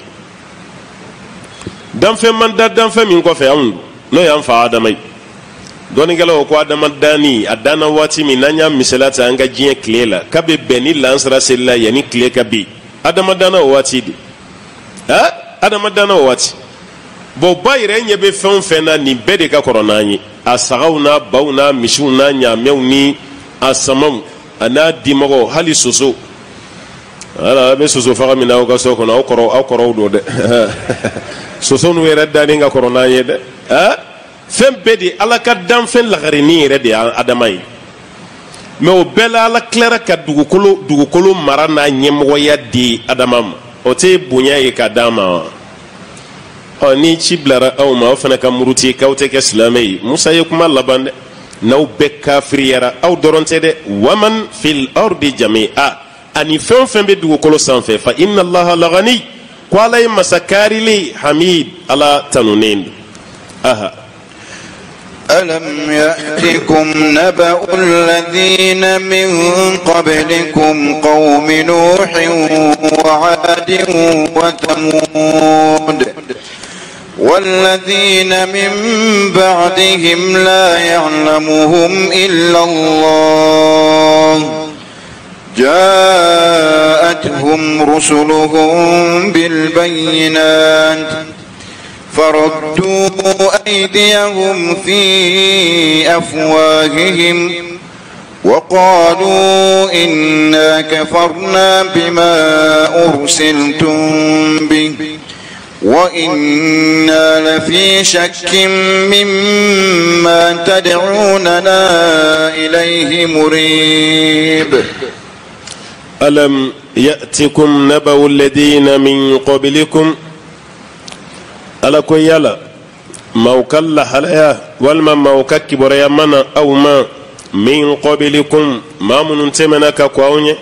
danfɛn man da danfɛn min kɔfɛ anw n'o y'an fa adama ye dɔɔnikɛlaw ko adama danni a danna waati min n'an y'a misaliya ta an ka diɲɛ tile la k'a bɛ bɛn ni lansara selila yanni tile ka bin adama danna o waati de adama danna o waati bon ba yɛrɛ ɲɛ bɛ fɛn o fɛn na nin bɛɛ de ka kɔrɔ n'an ye a sagaw n'a baw n'a misiw n'a ɲaamɛw ni a samaw a n'a dimɔgɔw hali soso ala a bɛ soso faga min na aw ka so kɔnɔ aw kɔrɔw don dɛ soso n'u yɛrɛ dannen ka kɔrɔ n'an ye dɛ fɛn bɛɛ de ala ka danfɛn lagarenin yɛrɛ de ye adama ye mɛ o bɛɛ la ala tilara ka dugukolo mara n'a ɲɛmɔgɔya di adama ma o tɛ bonya ye ka d'an ma wa ni ci bilara aw ma aw fana ka muruti k'aw tɛ kɛ silamɛ ye musa ye kuma laban dɛ n'aw bɛɛ kafiriyara aw dɔrɔn tɛ dɛ waman fil ardi jami'a ani fɛn o fɛn bɛ dugukolo sanfɛ fa inna allaha lagani ko ala ye masa kaarilen hamid ala tanunen don aha ألم يأتكم نبأ الذين من قبلكم قوم نوح وعاد وثمود والذين من بعدهم لا يعلمهم إلا الله جاءتهم رسلهم بالبينات فردوا أيديهم في أفواههم وقالوا إنا كفرنا بما أرسلتم به وإنا لفي شك مما تدعوننا إليه مريب ألم يأتكم نبأ الذين من قبلكم ala ko yala mawkal lahalaya walma mawka kiboraya mana aw ma min qablikum ma munun temena ka ko awnye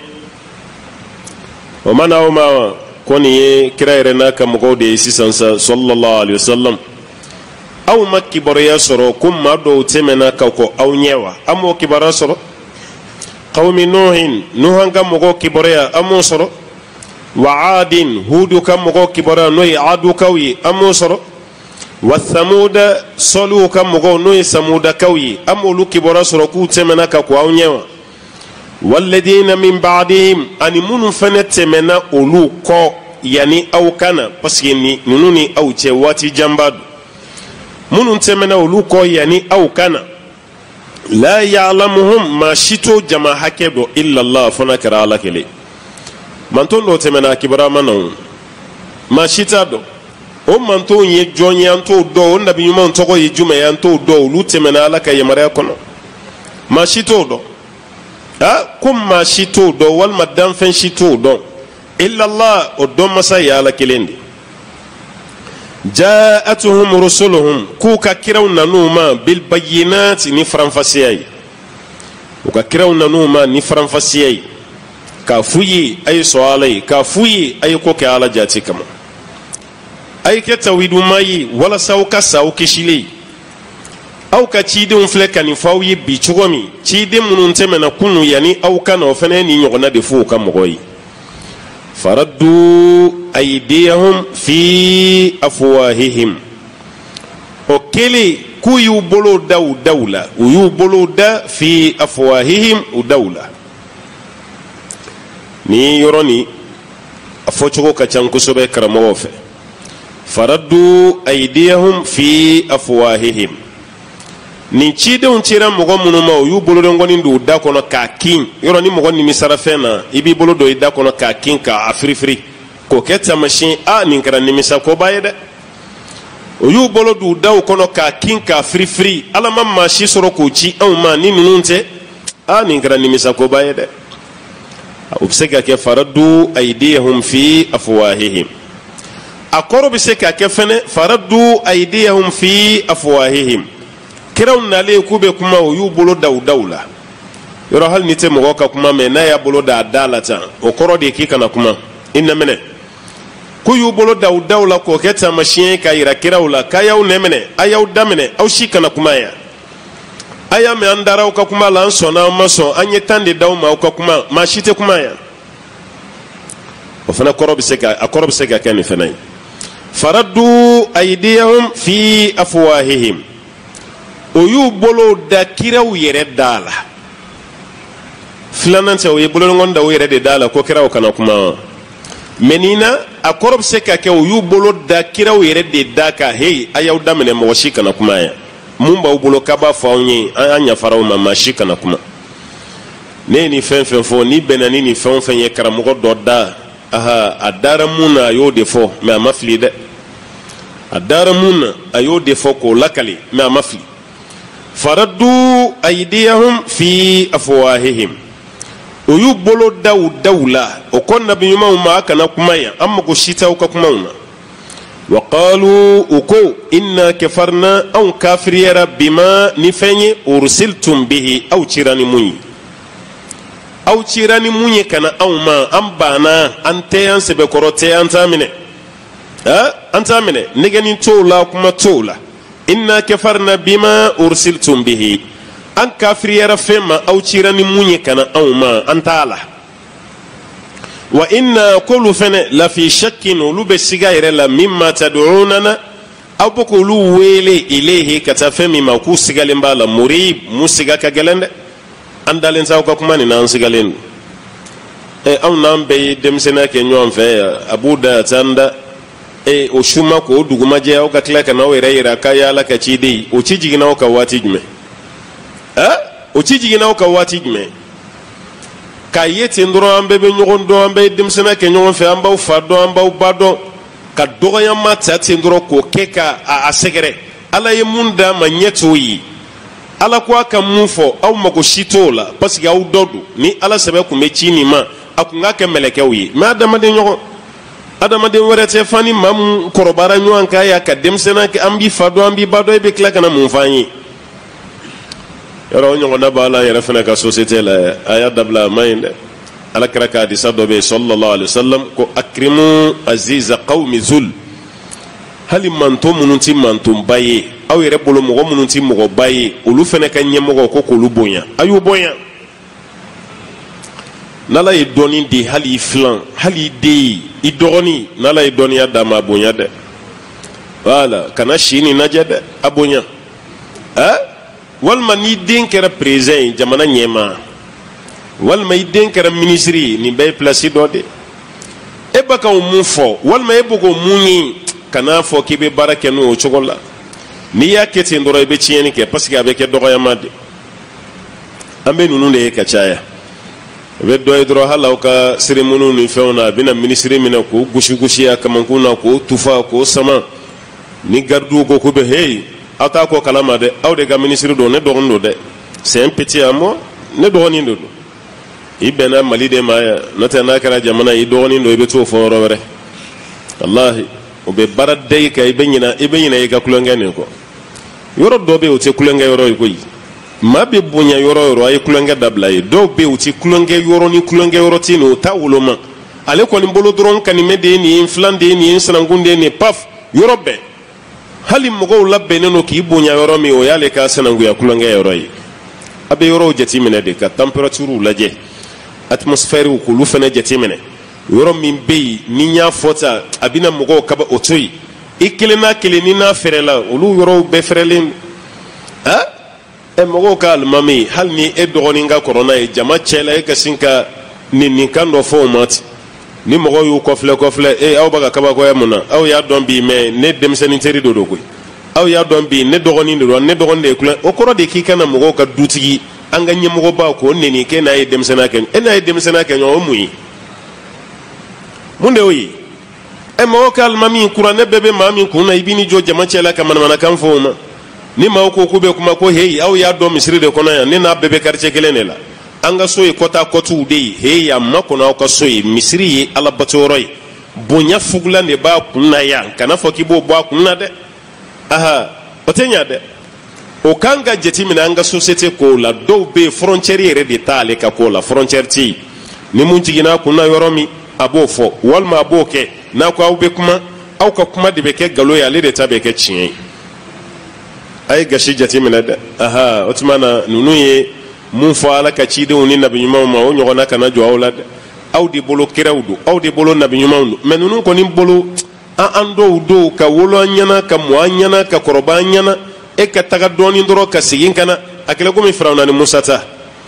o mana aw ma ko ni ye kira yɛrɛ n'a ka mɔgɔw de ye sisan sa sallallahu alaihi wasallam aw ma kiboraya sɔrɔ ko ma dɔw temena ka ko aw ɲɛ wa an m'o kibaruya sɔrɔ qawmi nuhan ka mɔgɔw kiboraya an m'o sɔrɔ wa adin hudu ka mɔgɔw kibaruya n'o ye adukaw ye an m'o sɔrɔ wa thamuda sɔliw ka mɔgɔw n'o ye samudakaw ye an m'olu kibaruya sɔrɔ k'u tɛmɛna ka ko aw ɲɛ wa walladina min ba'dihim ani minnu fɛnɛ tɛmɛna olu kɔ yanni aw kana parce que ninnu ni aw cɛ waati janba don minnu tɛmɛna olu kɔ yanni aw kana la ya'lamuhum maa si t'o jama hakɛ dɔn illa Allah fana kɛra ala kelen manton dɔ tɛmɛna kibaruya ma na o maa si t'a dɔn o mantonw ye jɔn ye an t'o dɔn o nabi ɲumanw tɔgɔ ye jumɛn ye an t'o dɔn olu tɛmɛna ala ka yamaruya kɔnɔ maa si t'o dɔn ko maa si t'o dɔn walima danfɛn si t'o dɔn illa Allah o dɔn masa ye ala kelen de ja'atuhum rusuluhum k'u ka kiraw nan'u ma bil bayyinati ni faranfasiya ye u ka kiraw nan'u ma ni faranfasiya ye k'a f'u ye a ye sɔn ala ye k'a f'u ye a ye ko kɛ ala jate kama a ye kɛ tawhiduma ye walasa aw ka sa aw kisilen aw ka cidenw filɛ ka nin fɔ aw ye bi cogo min ciden minnu tɛmɛna kunu yanni aw ka na o fana ye nin ɲɔgɔnna de fɔ u ka mɔgɔ ye faraddu aydiyahum fi afwahihim o kele ku y'u bolo da u daw la u y'u bolo da fi afwahihim u daw la ni yɔrɔ ni a fɔcogo ka ca kosɛbɛ karamɔgɔw fɛ faraddu aydiyahum fi afwahihim ni cidenw cira mɔgɔ minnu ma u y'u bolodengɔni don u da kɔnɔ k'a kin yɔrɔ ni mɔgɔ nimisara fɛn na i b'i bolo don i da kɔnɔ k'a kin k'a firifiri k'o kɛ taamasiyɛn nin kɛra nimisakoba ye dɛ u y'u bolo don u daw kɔnɔ k'a kin k'a firifiri ala ma maa si sɔrɔ k'o ci anw ma ni ninnu tɛ nin kɛra nimisakoba ye dɛ u bɛ se ka kɛ faraddu aydiyahum fi afwahihim a kɔrɔ bɛ se ka kɛ fɛnɛ faraddu aydiyahum fi afwahihim kiraw nalen k'u bɛ kuma u y'u bolo da u daw la yɔrɔ hali ni tɛ mɔgɔ ka kuma mɛ n'a y'a bolo da a da la tan o kɔrɔ de ye k'i kana kuma i nɛminɛ k'u y'u bolo da u daw la k'o kɛ taamasiyɛn ka yira kiraw la k'a y'aw nɛminɛ a y'aw daminɛ aw si kana kuma yan a y'a mɛn an dara aw ka kuma la an sɔnna an ma sɔn an ye tan de d'aw ma aw ka kuma maa si tɛ kuma yan o fana kɔrɔ bɛ se ka kɛ nin fana ye faraddu aydiyahum fi afwahihim o y'u bolo da kiraw yɛrɛ da la filanan tɛ o ye bolodengɔni da o yɛrɛ de da la ko kiraw kana kuma mɛ nin na a kɔrɔ bɛ se ka kɛ o y'u bolo da kiraw yɛrɛ de da ka heyi a y'aw daminɛ mɔgɔ si kana kuma yan mun b'aw bolo k'a b'a fɔ anw ye an yafara aw ma maa si kana kuma ne ye nin fɛn fɛn fɔ ni bɛnna ni nin fɛn o fɛn ye karamɔgɔ dɔ da a dara mun na a y'o de fɔ mɛ a ma fili dɛ a dara mun na a y'o de fɔ k'o lakali mɛ a ma fili faraddu aydiyahum fi afwahihim o y'u bolo da u daw la o ko nabi ɲumanw ma a kana kuma yan an mago si t'aw ka kumaw na wa qalu u ko inna kafarna anw kafiriyara bima ni fɛn ye ursiltum bihi aw cira ni mun ye aw cira ni mun ye kana anw ma an banna an tɛ an sɛbɛkɔrɔ tɛ an t'a minɛ an t'a minɛ nɛgɛni t'o la kuma t'o la inna kafarna bima ursiltum bihi an kafiriyara fɛn ma aw cira ni mun ye kana anw ma an t'a la wa inna k'olu fɛnɛ lafi shakkin olu bɛ siga yɛrɛ la mimma tad'unana aw bɛ k'olu wele ilayhi ka taa fɛn min ma k'u sigalen b'a la murib mun siga ka gɛlɛn dɛ an dalen t'aw ka kuma nin na an sigalen don anw n'an bɛɛ ye denmisɛnniya kɛ ɲɔgɔn fɛ a b'u da a t'an da o su ma k'o dugumajɛ aw ka tila ka n'aw yɛrɛ yira k'a ye ala ka ciden ye o ci jiginna aw ka waati jumɛn o ci jiginna aw ka waati jumɛn k'a ye ten dɔrɔn an bɛɛ bɛ ɲɔgɔn dɔn an bɛɛ ye denmisɛnniya kɛ ɲɔgɔn fɛ an b'aw fa dɔn an b'aw ba dɔn ka dɔgɔyama ta ten dɔrɔn k'o kɛ ka a sɛgɛrɛ ala ye mun d'a ma ɲɛ t'o ye ala ko a ka mun fɔ aw mago si t'o la parce que aw dɔ don ni ala sɛbɛ tun bɛ ci nin ma a tun k'a kɛ mɛlɛkɛw ye mɛ adamaden ɲɔgɔn adamaden wɛrɛ tɛ fɔ ni maa min kɔrɔbayara ɲɔgɔn kan y'a ka denmisɛnniya kɛ an b'i fa dɔn an b'i ba dɔn e bɛ tila ka na mun fɔ an ye yɔrɔ o ɲɔgɔnna b'a la yɛrɛ fana ka société la a y'a dabila a ma ɲi dɛ ala kɛra ka hadisa dɔ bɛ yen sallallahu alaihi wa sallam ko akrimu aziza qawmi zul hali manto minnu ti mantonba ye aw yɛrɛ bolo mɔgɔ minnu ti mɔgɔba ye olu fana ka ɲɛmɔgɔ ko k'olu bonya a y'u bonya n'ala ye dɔɔni di hali i filan hali i den i dɔgɔnin n'ala ye dɔɔniya d'a ma a bonya dɛ wala kana si nin lajɛ dɛ a bonya walima n'i den kɛra président ye jamana ɲɛmaa walima i den kɛra ministre ye nin bɛɛ ye place dɔ de e bɛ ka o mun fɔ walima e bɛ k'o mun ye kana fɔ k'i bɛ baara kɛ n'o cogo la n'i y'a kɛ ten dɔrɔn i bɛ tiɲɛni kɛ parce que a bɛ kɛ dɔgɔyama de an bɛ ninnu de ye ka caya a bɛ dɔ ye dɔrɔn hali aw ka cérémonie ni fɛnw na a bɛna ministre minɛ k'o gosi gosi a kamankun na k'o tufa k'o sama ni gardiw ko k'u bɛ heyi aw t'a kɔ kalama dɛ aw de ka ministre don ne dɔgɔnin don dɛ c'est un petit à moi ne dɔgɔnin de don i bɛnna mali de ma yan n'o tɛ n'a kɛra jamana i dɔgɔnin don i bɛ t'o fɔ yɔrɔ wɛrɛ walahi o bɛ baara da i kan i bɛ ɲinɛ i ka kulonkɛ nin kɔ yɔrɔ dɔ bɛ yen o tɛ kulonkɛ yɔrɔ ye koyi maa bɛ bonya yɔrɔ yɔrɔ a ye kulonkɛ dabila ye dɔw bɛ yen o tɛ kulonkɛ yɔrɔ ni kulonkɛ yɔrɔ tɛ yen o t'a woloma ale kɔni bolo dɔrɔn kanimɛ de ye nin ye n filan de ye nin ye n sinankun de ye nin ye paf yɔrɔ bɛɛ hali mɔgɔw labɛnnen don k'i bonya yɔrɔ min o y'ale ka sinankunya kulonkɛ yɔrɔ ye a bɛ yɔrɔw jateminɛ de ka température lajɛ atmosphère k'olu fana jateminɛ yɔrɔ min bɛ yen ni n y'a fɔ ta a bɛna mɔgɔw kaba o to yen ikilena kilenina ferela olu yoro be ferelen mogo ka almami hal ni e dogoni nga corona e jama chela e kasinka ni kando fo mati ni mogo yu kofle aw baga kaba ko yamuna aw ya don bi me ne demseni teri do koy aw ya don bi ne dogoni ndo ne dogoni de kula o koro de ki kana mogo ka dutigi anga nyemogo ba ko neni ke na e demsena ken e na e demsena ken o muyi munde oyi e mogo ka almami kurane bebe mami kuna ibini jo jama chela kamana mana kan fo ma ni ma ko kube kuma ko hey aw ya do misiri de kono ya ni na bebe quartier kelene la anga soyi kota kotu de hey ya makona ko soyi misiri ala batoroy bonya fugla ne ba kunna ya kana foki bo kunna de aha otenya de o kanga jeti mina anga société ko la do be frontière de tale ka ko la frontière ti ni mun jigina kunna yoromi abo fo walma abo ke na ko awbe kuma aw ka kuma de be ke galo ya le de tabe ke chin ay gashi jati mina da aha otmana nunu ye mun fo ala ka ci de woni nabi nyuma ma o nyogona kana jo awla aw di bolo kirawdu aw di bolo nabi nyuma men nunu ko ni bolo ando do ka wolo nyana ka mo nyana ka koroba nyana e ka taga doni ndoro ka sigin kana akele ko mi firawna ni musa ta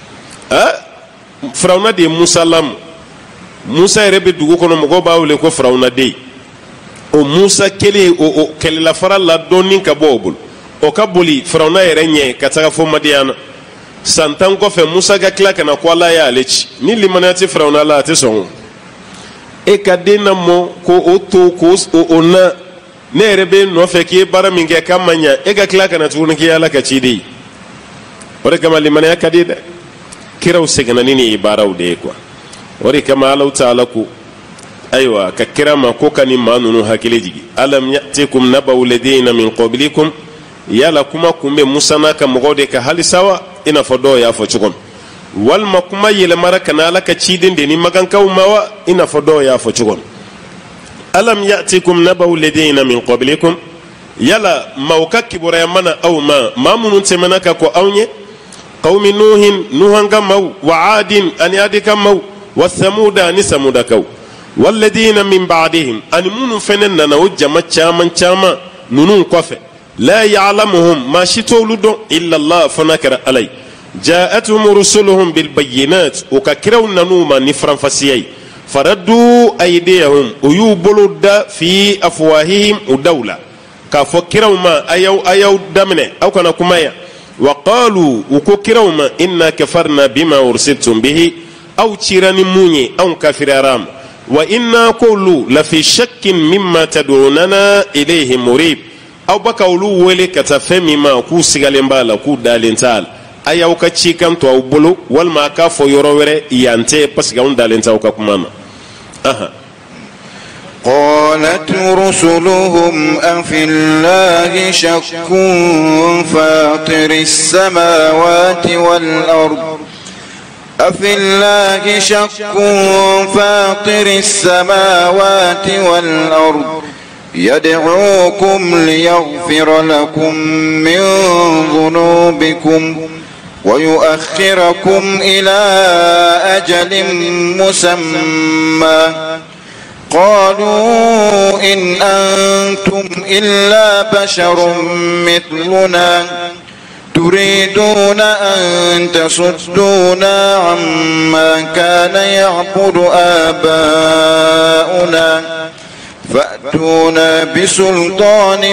firawna de musa lam musa rebe dugu kono mo go bawle ko firawna de o musa kele o kele la fara la doni ka bobul o ka boli firawna yere nye ka taga fo madiana santan ko fe musa ga kila kana ko ala ya lechi ni limanati firawna la te son e ka dena mo ko o to ko o na ne rebe no fe ki bara minge kamanya e ga kila kana tunu ki ala ka chidi ore kama limana ka dida kiraw segana nini ibaraw de ko ore kama ala ta'ala ku aywa ka kirama ko kani manunu hakile jigi alam ya'tikum naba'u ladina min qablikum yala kuma kumbe musana ka mogode ka halisawa ina fodo ya fo chugon wal makuma yele maraka na alaka chidin de ni magankaw mawa ina fodo ya fo chugon alam ya'tikum naba'u ladina min qablikum yala mawka kibura mana aw ma munun temanaka ko awnye qaumi nuhanga maw wa adin an yadika maw wa thamuda ni samuda kaw walladina min ba'dihim an munun fenenna na wajama chama nunun kofe لا يعلمهم ما شتولدون إلا الله فنكر علي جاءتهم رسلهم بالبينات وككرون نوما نفرا فسيي فردوا أيديهم ويوبلوا في أفواههم ودولة كفكروا ما أيو دمنه أو كان كمايا وقالوا وككروا ما إنا كفرنا بما أرسلتم به أو تيراني موني أو كافر رام وإنا كلوا لفي شك مما تدعوننا إليه مريب aw baka ulu wele kata femi ma ku sigalemba la ku dalental ayaw ka cikan to aw bolo wal ma ka fo yoro were yante pasga on dalental ka kumama قالت رسلهم أفي الله شك فاطر السماوات والأرض أفي الله شك فاطر السماوات والأرض يدعوكم ليغفر لكم من ذنوبكم ويؤخركم إلى أجل مسمى قالوا إن أنتم إلا بشر مثلنا تريدون أن تصدونا عما كان يعبد آباؤنا فأتونا بسلطان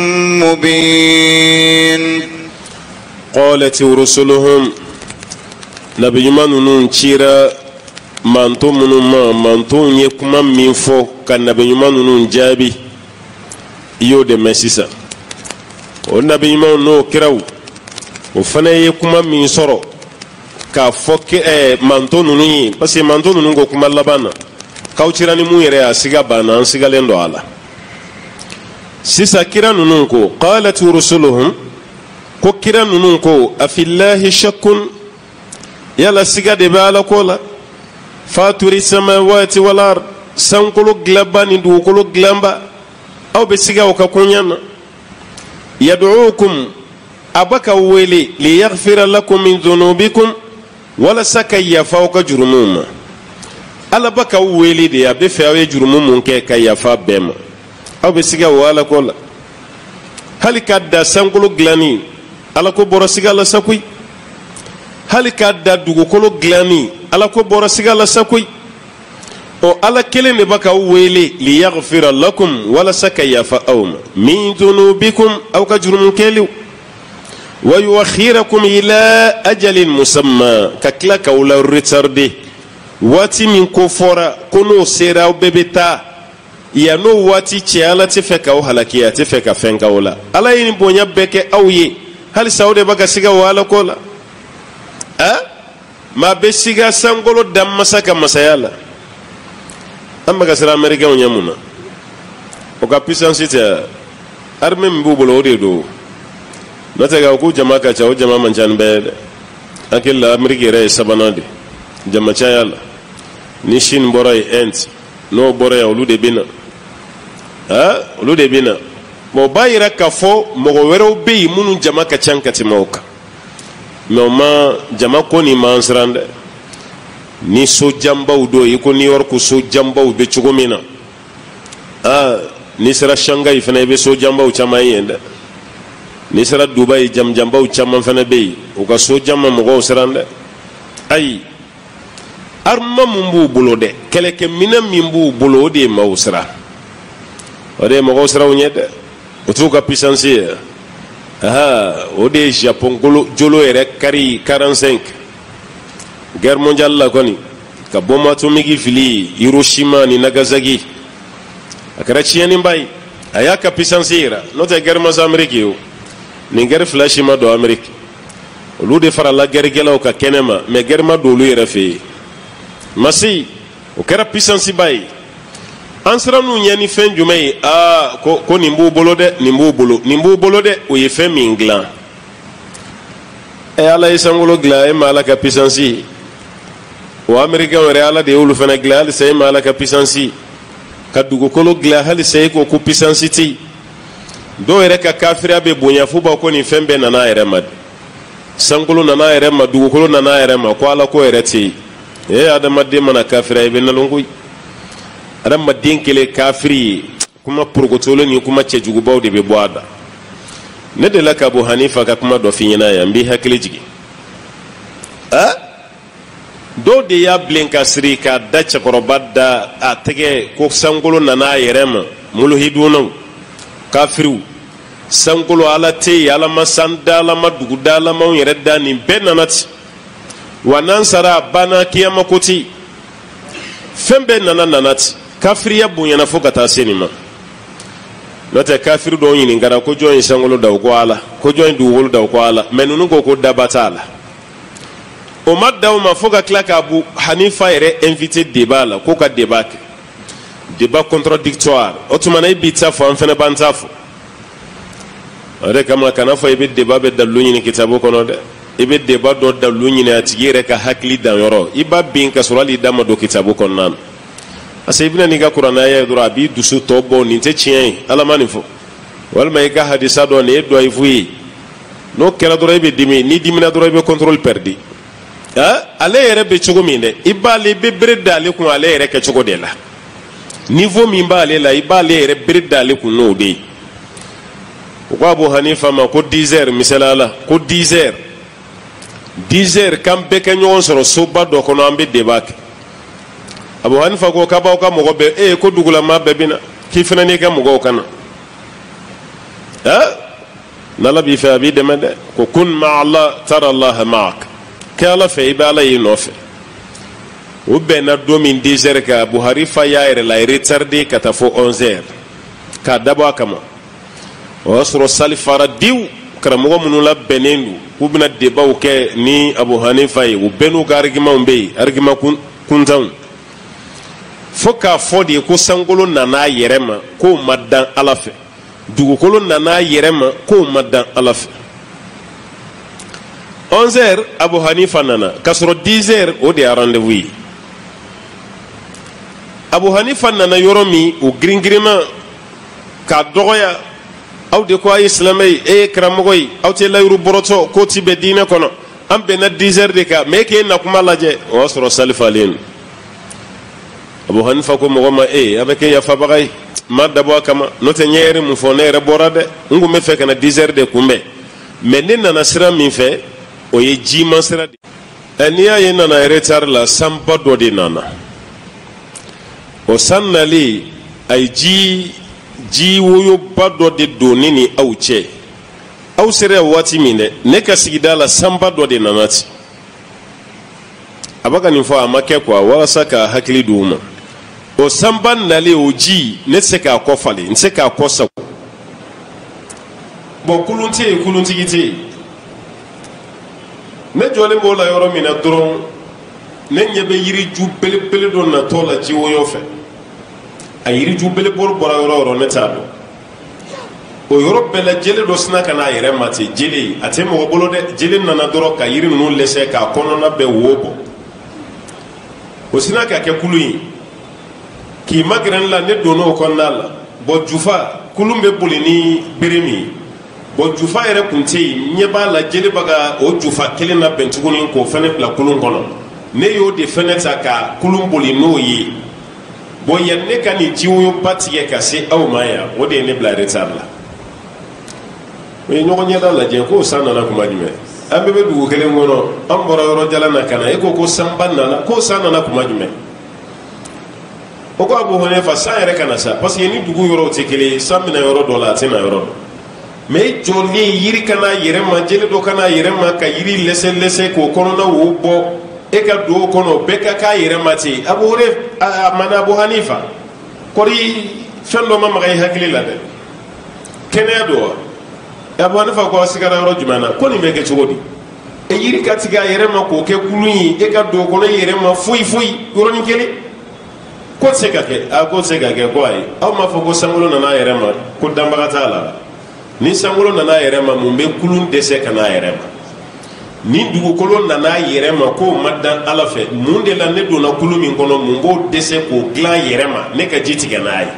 مبين قالت رسلهم نبي من تشيرا manto munu ma manto nye kuma min fo ka nabi ɲuman nunu jaabi iyo de mesisa o nabi ɲuman no kiraw o fana ye kuma min sɔrɔ ka fɔ manto nunu ye parce que manto nunu ko kuma laban na kaw cira ni mun yɛrɛ a siga banna an sigalen dɔ a la sisa kira nunu ko qalat rusuluhum ko kira nunu ko afillahi shakkun yala siga de bɛ ala ko la faturi samawati wal ard sankolo glaba ni dugukolo glamba aw be siga o ka kunyana yad'ukum abaka wele li yaghfira lakum min dhunubikum wala sakayya fawqa jurumuma ala baka wele de abe fe awe jurumum ke kayya fa bema aw bɛ siga o ala ko la hali k'a da sankolo dilanni ala ko bɔra siga la sa koyi hali k'a da dugukolo dilanni ala ko bɔra siga la sa koyi o ala kelen de b'a k'aw wele liyaghfira lakum walasa ka yafa aw ma min dunubikum aw ka jurumu kɛliw wa yuakhirakum ila ajalin musamma ka tila k'aw la retarder waati min ko fɔra ko n'o sera aw bɛɛ bɛ taa yan'o waati cɛ ala tɛ fɛ k'aw halaki a tɛ fɛ ka fɛn k'aw la ala ye nin bonya bɛɛ kɛ aw ye halisa aw de b'a ka siga o ala ko la maa bɛ siga sankolo danmasa ka masaya la an bɛ ka siran amɛrikɛnw ɲɛ mun na o ka puissance tɛ armée min b'u bolo o de don n'o tɛ k'a fɔ ko jama ka ca o jama man ca ni bɛɛ ye dɛ an hakili la amɛriki yɛrɛ ye sabanan de jama caya la ni Chine bɔra yen Inde n'o bɔra yan olu de bɛ na olu de bɛ na bon o b'a yira k'a fɔ mɔgɔ wɛrɛw bɛ yen minnu jama ka ca ka tɛmɛ o kan mais o ma jama ko nin m'an siran dɛ ni sojanbaw do i ko New York sojanbaw bɛ cogo min na ni sera Shanghai fana i bɛ sojanbaw caman ye dɛ ni sera Dubai jamjanbaw caman fana bɛ yen u ka sojan ma mɔgɔw siran dɛ ayi arma mun b'u bolo dɛ kɛlɛkɛminɛn min b'u bolo o de ye maaw siran o de ye mɔgɔw siranw ɲɛ dɛ o t'u ka puissance ye o de ye Japon jolo yɛrɛ kari 45 guerre mondiale la kɔni ka bombe atomique fili Hiroshima ni Nagasaki a kɛra tiɲɛniba ye a y'a ka puissance yira n'o tɛ guerre ma se Amérique ye o nin guerre fila si ma don Amérique olu de farala guerrekɛlaw ka kɛnɛ ma mais guerre ma don olu yɛrɛ fɛ yen masi o kɛra puissance ba ye an siran'u ɲɛ ni fɛn jumɛn ye ko nin b'u bolo dɛ nin b'u bolo dɛ o ye fɛn min dilan ala ye sankolo dilan e ma ala ka puissance ye o américain yɛrɛ ala de y'olu fana dilan halisa e ma ala ka puissance ka dugukolo dilan halisa e ko puissance tɛ dɔw yɛrɛ ka kafiriya bɛ bonya fo b'a ko nin fɛn bɛɛ nana a yɛrɛ ma sankolo nana a yɛrɛ ma dugukolo nana a yɛrɛ ma ko ala ko yɛrɛ tɛ yen adamaden mana kafiriya i bɛ nalon koyi adamaden kelen kafiri ye kuma porokotolen ni kuma cɛjugubaw de bɛ bɔ a da ne delila ka Abu Hanifa ka kuma dɔ f'i ɲɛna yan n b'i hakili jigin dɔw de y'a bilen ka siri k'a da cɛkɔrɔba da a tɛgɛ ko sankolo nana a yɛrɛ ma muluhidunaw kafiriw sankolo ala tɛ yen ala ma san da ala ma dugu da ala ma yɛrɛ da nin bɛɛ nana ten wa n'an sara a banna kiyama ko ten fɛn bɛɛ nana ten kafiriya bonyana fo ka taa se nin ma n'o tɛ kafiri dɔw ɲininkara ko jɔn ye sankolo da o ko ala ko jɔn ye dugukolo da o ko ala mais ninnu ko daba t'a la o ma da o ma fo ka tila ka Abu Hanifa yɛrɛ invité débat la ko ka débat kɛ débat contradictoire o tuma na i b'i ta fɔ an fana b'an ta fɔ o de kama kana fɔ i bɛ débat bɛ dalilu ɲini kitabu kɔnɔ dɛ i bɛ débat dɔ dalilu ɲini a tigi yɛrɛ ka hakili danyɔrɔ i b'a bin ka sɔrɔ hali i da ma don kitabu kɔnɔna na parce que i bɛna n'i ka kuranaya ye dɔrɔn a b'i dusu tɔ bɔ nin tɛ tiɲɛ ye ala ma nin fɔ walima i ka hadisa dɔ nin ye dɔyifu ye n'o kɛra dɔrɔn i bɛ dimi n'i dimina dɔrɔn i bɛ contrôle perdu ale yɛrɛ bɛ cogo min dɛ i b'ale i bɛ bere da ale kun ale yɛrɛ kɛ cogo de la niveau min b'ale la i b'ale yɛrɛ bere da ale kun n'o de ye u ko Abu Hanifa ma ko 10 heures misaliya la ko 10 heures k'an bɛɛ kɛ ɲɔgɔn sɔrɔ soba dɔ kɔnɔ an bɛ débat kɛ Abu Hanifa ko k'a b'aw ka mɔgɔ bɛɛ ko dugulama bɛɛ bɛ na k'i fana n'i ka mɔgɔw ka na n'ala b'i fɛ a b'i dɛmɛ dɛ ko kun ma'a Allah tara Allah ma'ak kɛ ala fɛ i bɛ ala y'i nɔfɛ o bɛnna don min 10 heures kan Abu Hanifa y'a yɛrɛ la retardé ka taa fo 11 heures k'a dabɔ a kama o y'a sɔrɔ sali fara diw karamɔgɔ minnu labɛnnen don k'u bɛna débatw kɛ ni Abu Hanifa ye u bɛɛ n'u ka argumentw bɛ yen argument kuntanw fo k'a fɔ de ko sankolo nana a yɛrɛ ma k'o ma dan ala fɛ dugukolo nana a yɛrɛ ma k'o ma dan ala fɛ 11 heures Abu Hanifa nana k'a sɔrɔ 10 heures o de ye rendez-vous ye Abu Hanifa nana yɔrɔ min o giringirinna k'a dɔgɔya aw de ko a ye silamɛ ye e ye karamɔgɔ ye aw tɛ layiru bɔrɔtɔ k'o ti bɛn diinɛ kɔnɔ an bɛnna 10 heures de kan mais k'e na kuma lajɛ o y'a sɔrɔ sali falen Abu Hanifa ko mo ma abeke ya fa bagay ma dabo kama no te nyere mu fo nere borade ngu me fe kana 10 heures de kumbe mais ni nana sira min fe o ye jima sira de eniya ye nana retard la samba do de nana o sannali ay ji woyo bado de donini awche aw sere wati mine ne ka sigida la samba do de nanati abaka ni fo amake kwa wala saka hakili duma o samba nali oji ne se ka kofale ne se ka kosa bo kulunti gite ne jole mo la yoro mina dron ne nyebe yiri ju pele don na tola ji woyo fe a yiri ju bele bor bora yoro ne tado o yoro bele jele do sina kana yere mate jele ate mo bolo de jele nana doro ka yiri nu lese ka kono na be wobo o sina ka ke kuluyi ki magran la ne dono ko nala bo jufa kulumbe bulini birimi bo jufa yere kunti nyeba la jele baga o jufa kele na bentuguni ko fene la kulun kono ne yo de fene ta ka kulum bulino yi bo yanne kan jiwo patiye ka se aw maya o de ne bla retarla o ye nyogo nyada la je ko sanna na kuma jume ambe be dugu kelen ngono am bora yoro jala na kana e ko sambanna na ko sanna na kuma jume o ko Abu Hanifa sa yere kana sa parce que ni dugu yoro te kele samina yoro do la tina yoro mais joli yiri kana yere ma jele do kana yere ma ka yiri lese ko kono na wo bo e ka do kono be ka yere mati Abu Hanifa kori fendo ma magay hakili la de kene do Abu Hanifa ko sigara yoro jumana ko ni meke chogodi e yiri katiga yere ma ko ke kuluyi e ka do kono yere ma fuyi yoro ni kele ko se ka ke ko ay aw ma fo ko sangulo na yere ma ko dambaga tala ni sangulo na yere ma mumbe kulun dese kana yere ma ni dugu kolo nana yere ma ko madan ala fe mun de la ne dona kulu min kono mun bo dese ko glan yere ma ne ka jiti gana ay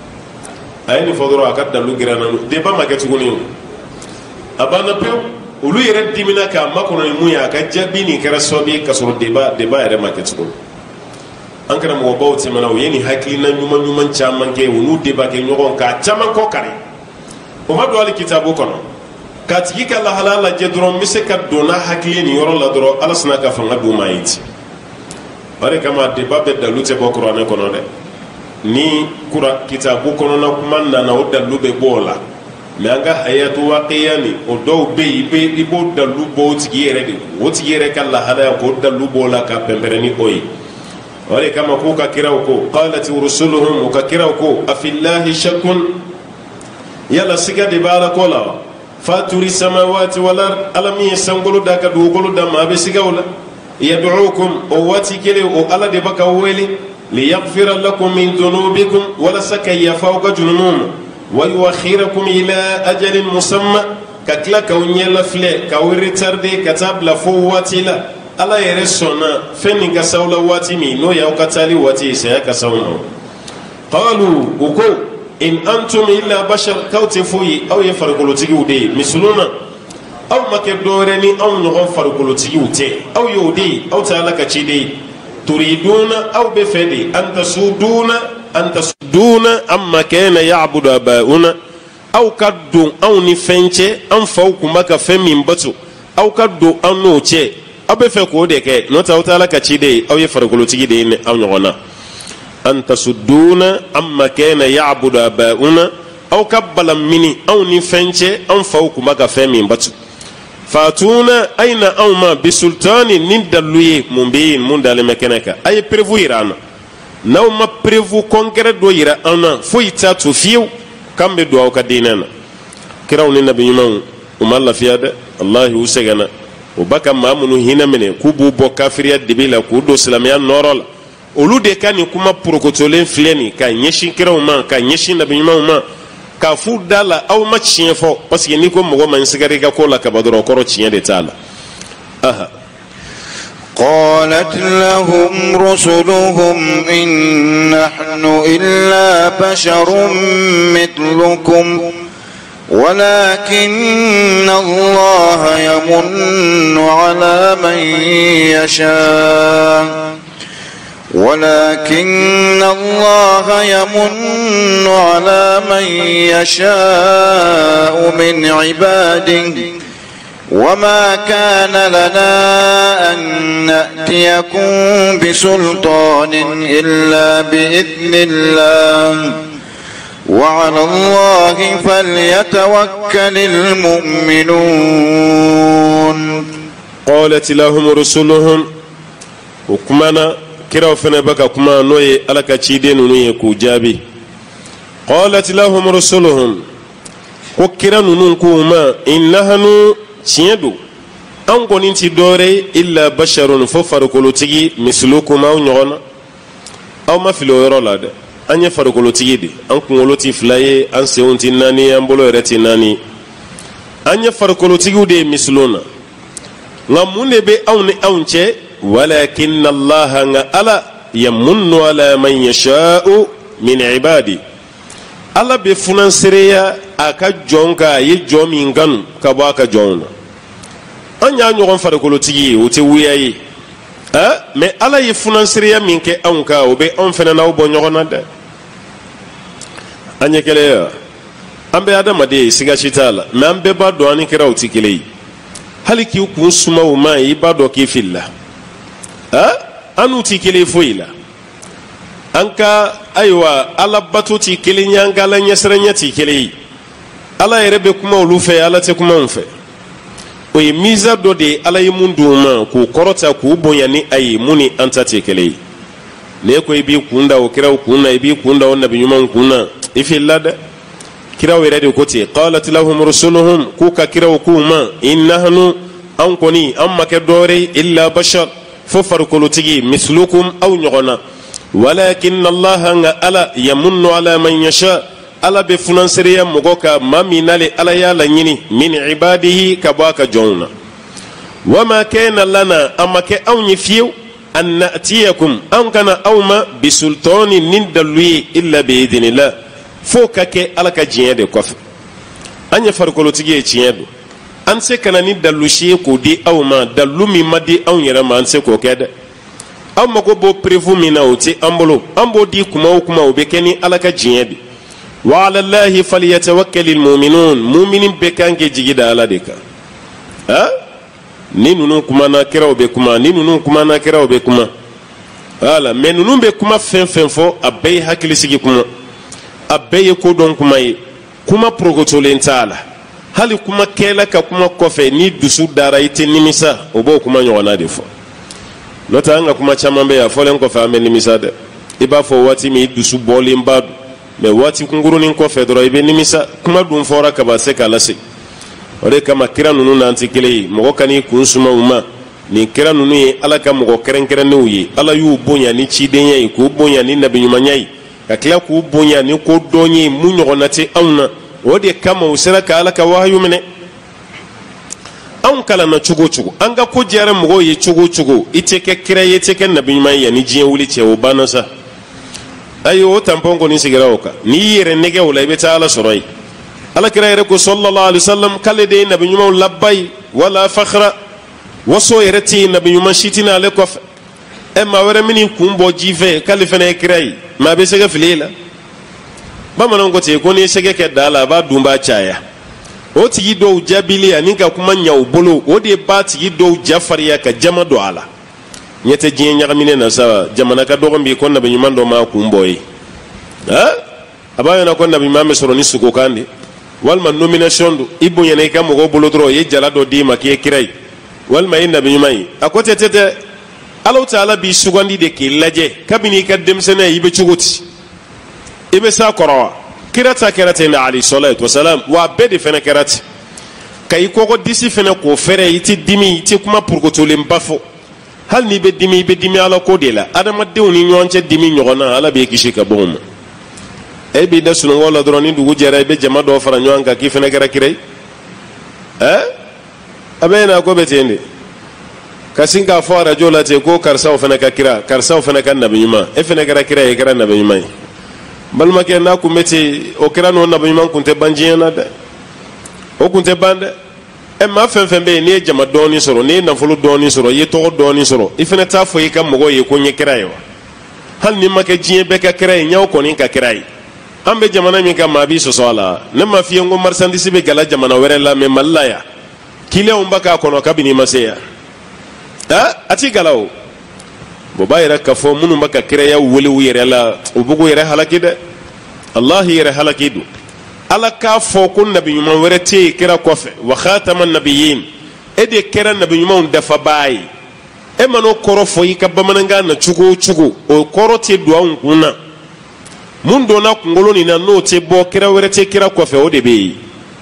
ay ni fodoro akada lu girana de ba ma ke tuguni abana pe ulu yere dimina ka makono ni muya ka jabi ni kara sobi ka soro de ba yere ma ke tuguni an kana mo bawo te mana o yeni hakili na nyuma chaman ke unu de ba ke nyogon ka chaman ko kare o ma do al kitabu kono katigi ka la halala je dron mise ka dona hakili ni yoro la dron ala sna ka fanga du mayiti bare kama de babbe da lute ko qur'ane kono de ni kura kitabu kono na kuma na o dalu be bola me anga hayatu waqiyani o do be bo dalu bo tigi yere de o tigi yere ka la halala ko dalu bola ka pempereni oyi bare kama ko ka kiraw ko qalat rusuluhum ka kiraw ko afillahi shakun yala siga de bala kola فاتوري السماوات والارض الم يسنغلو داك دوغلو دم ابي سيغولا يدعوكم اواتي كلي او الا دي بكا ويلي ليغفر لكم من ذنوبكم ولا سكي فوق جنون ويؤخركم الى اجل مسمى كتلا كونيلا فلي كوريتاردي كتاب لا فواتي لا الا يرسونا فين كساولا واتي مي نو ياو كتالي واتي سيا كساونا قالوا وكو in antum illa bashar kawtifuyi aw ye farikolotigiw de misluna aw make dore ni aw ɲɔgɔn farikolotigiw tɛ aw y'o de aw tɛ ala ka ci de turiduna aw be fɛ de an tasuduna amma kana ya'budu abauna aw ka don aw ni fɛn cɛ an faw kun b'a ka fɛn min bato aw ka don an n'o cɛ aw be fɛ k'o de kɛ n'o tɛ aw tɛ ala ka ci de aw ye farikolotigi de ye ni aw ɲɔgɔn na أن تصدونا أما كان يعبد آباؤنا أو كبلا مني أو نفنش أو فوق ما كفهمين بتو فاتونا أين أو ما بسلطان ندلوي مبين من دال مكانك أي بريفو يرانا نو ما بريفو كونكرت دو يرا أنا فويتا تفيو كم بدو أو كديننا كراون النبي يوم وما الله في هذا الله يوسعنا وبكم ما منو هنا منه كوبو بكافريا دبيلا كودو سلاميان نورال olu de ka ni kuma prokotolen filɛ ni ka ɲɛsin kiraw ma ka ɲɛsin nabiɲumanw ma ka fu da la aw ma tiɲɛ fɔ parce que ni ko mɔgɔ ma n sigara i ka ko la kaba dɔrɔn kɔrɔ tiɲɛ de t'a la aha قالت لهم رسلهم إن نحن إلا بشر مثلكم ولكن الله يمن على من يشاء ولكن الله يمن على من يشاء من عباده وما كان لنا أن نأتيكم بسلطان إلا بإذن الله وعلى الله فليتوكل المؤمنون. قالت لهم رسلهم وكمانا كراو فنبكا كما نوي ألكا تشيدين نوي كوجابي. قالت لهم رسلهم وكرا ننكوما إنهن تيدو أنكو ننتي دوري إلا بشر ففرقلو تيجي مثلكم أو نغانا أو ما في لو يرولاد أن يفرقلو تيجي دي أنكو نولوتي فلاي أن سيونتي ناني أنبولو يرتي ناني أن يفرقلو تيجي دي مثلونا نموني بي أوني أونتي ولكن الله ألا يمن على من يشاء من عبادي Allah be funansiriya aka jonka ye jomi nganu ka bo aka jonna anya nyogon farikolo tigi o te wuyayi mais Allah ye funansiriya minke anka o be on fena na o bo nyogona de anya kele ambe adama de siga chitala mais ambe ba do ani kira o tikile haliki ku suma o mai ba do ki filla anu tikile foila anka aywa ala batuti kilinyanga la nyasranyati kili ala yerebe kuma olufe ala te kuma mfe o yemiza do de ala yimunduma ku korota ku bonyani ayi muni antati kili ne ko ibi kunda o kira kunna ibi kunda on nabi nyuma kunna ifi lada kira werede ko ti qalat lahum rusuluhum ku ka kira kuma innahnu ankoni amma ke dore illa bashar fo farkolotigi mislukum aw nyogona ولكن الله ألا يمن على من يشاء ألا بفنانسريا مغوكا ما مينالي ألا يالا نيني من عباده كباك جونا وما كان لنا أما كأوني فيو أن نأتيكم أن كان أوما بسلطان نندلوي إلا بإذن الله فوكا كي ألا كجيان دي كوف أن يفرقلو تيجي جيان دي أنسي كان ندلو شيكو دي أوما دلو مما دي أون يرما أنسي كوكاد amma ko bo prevu mina oti ambolo ambo di kuma kuma obekeni alaka jiyebi wa ala allahi falyatawakkalul mu'minun mu'minin bekange jigida ala deka ni nunu kuma na kira obe kuma ni nunu kuma na kira obe kuma ala men nunu be kuma fen fo abay hakili sigi kuma abay ko don kuma yi kuma progotolentala hali kuma kela ka kuma kofe ni dusu dara ite nimisa obo kuma nyona defo nota anga kuma chamambe ya folen ko fa ameni misade iba fo wati mi dusu bolim badu me wati kunguru nin ko fe doro ibe nimisa kuma dum fora ka ba se kala se ore kama kira nunu nanti kile mo kani kunsuma uma ni kira nunu ye ala ka mo keren ne uyi ala yu bonya ni chidenya yi ko bonya ni nabi nyumanyai ka kila ku bonya ni ko donyi munyo nati auna ode kama usira ka ala ka wahyu mene an kala na chugo anga ko jere mo ye chugo iteke kira yeteke nabi nyumai ya ni jiye wuli che obanasa ayo tampongo ni sigirawka ni yere nege wala be taala soray ala kira yere ko sallallahu alaihi wasallam kale de nabi nyumau labbai wala fakhra waso yereti nabi nyuma shitina le kof e ma were mini kumbo jive kale fene kirai ma be sega filela ba manon ko te ko ni sege ke dala ba dumba chaya o tigi do jabili aninka kuma nyaw bolo o de ba tigi do jafariya ka jama do ala nyete jiye nyagamine na sa jamana ka do mbi ko nabi nyuma do ma kumboyi abayo na ko nabi mame soro ni suko kandi walma nomination do ibu nyane ka mo go bolo dro ye jala do di makiye kirai walma yin nabi nyuma yi akote tete Allah taala bi sugandi de ke laje kabini ka demsene yibe chugoti ibe sa korowa kirata kirata na ali salatu wasalam wa bedi fene kirata kay ko disi fene ko fere yiti dimi yiti kuma purgotole mbafo hal ni be dimi ala ko de la adama dewni nyonce dimi nyogona ala be kishi ka bom e bi da sunu wala droni dugu jere be jama do fara nyonka ki fene kira kirai abena ko betende kasinga fara jola te ko karsa fene ka kira karsa fene kan nabi nyuma e fene kira kira e kira nabi nyuma balma ke na kumeti o kira no nabi nyuma kunte banjiyana de o kunte bande e ma fenfembe ni jama doni soro ni na fulu doni soro ye to doni soro ifene ta fo yika mogo ye ko nye kira yo hal ni ma kɛ diɲɛ bɛɛ ka kira ye ɲaw kɔni ka kira ye an bɛ jamana min ka maa b'i sɔsɔ a la ne ma f'i ye ko marchandise bɛ gala jamana wɛrɛ la mais Mali la yan client ba k'a kɔnɔ kabini ma se yan a ti gala o bon b'a yɛrɛ k'a fɔ minnu bɛ ka kiraya wele u yɛrɛ la u b'u yɛrɛ halaki dɛ Allahi yɛrɛ halaki don Ala k'a fɔ ko nabi ɲuman wɛrɛ tɛ yen kira kɔfɛ wa khataman nabiyyin e de kɛra nabi ɲumanw dafabaa ye e ma n'o kɔrɔ fɔ i ka bamanankan na cogo o cogo o kɔrɔ tɛ don anw kun na mun donna kunkolo nin na n'o tɛ bɔ kira wɛrɛ tɛ kira kɔfɛ o de bɛ yen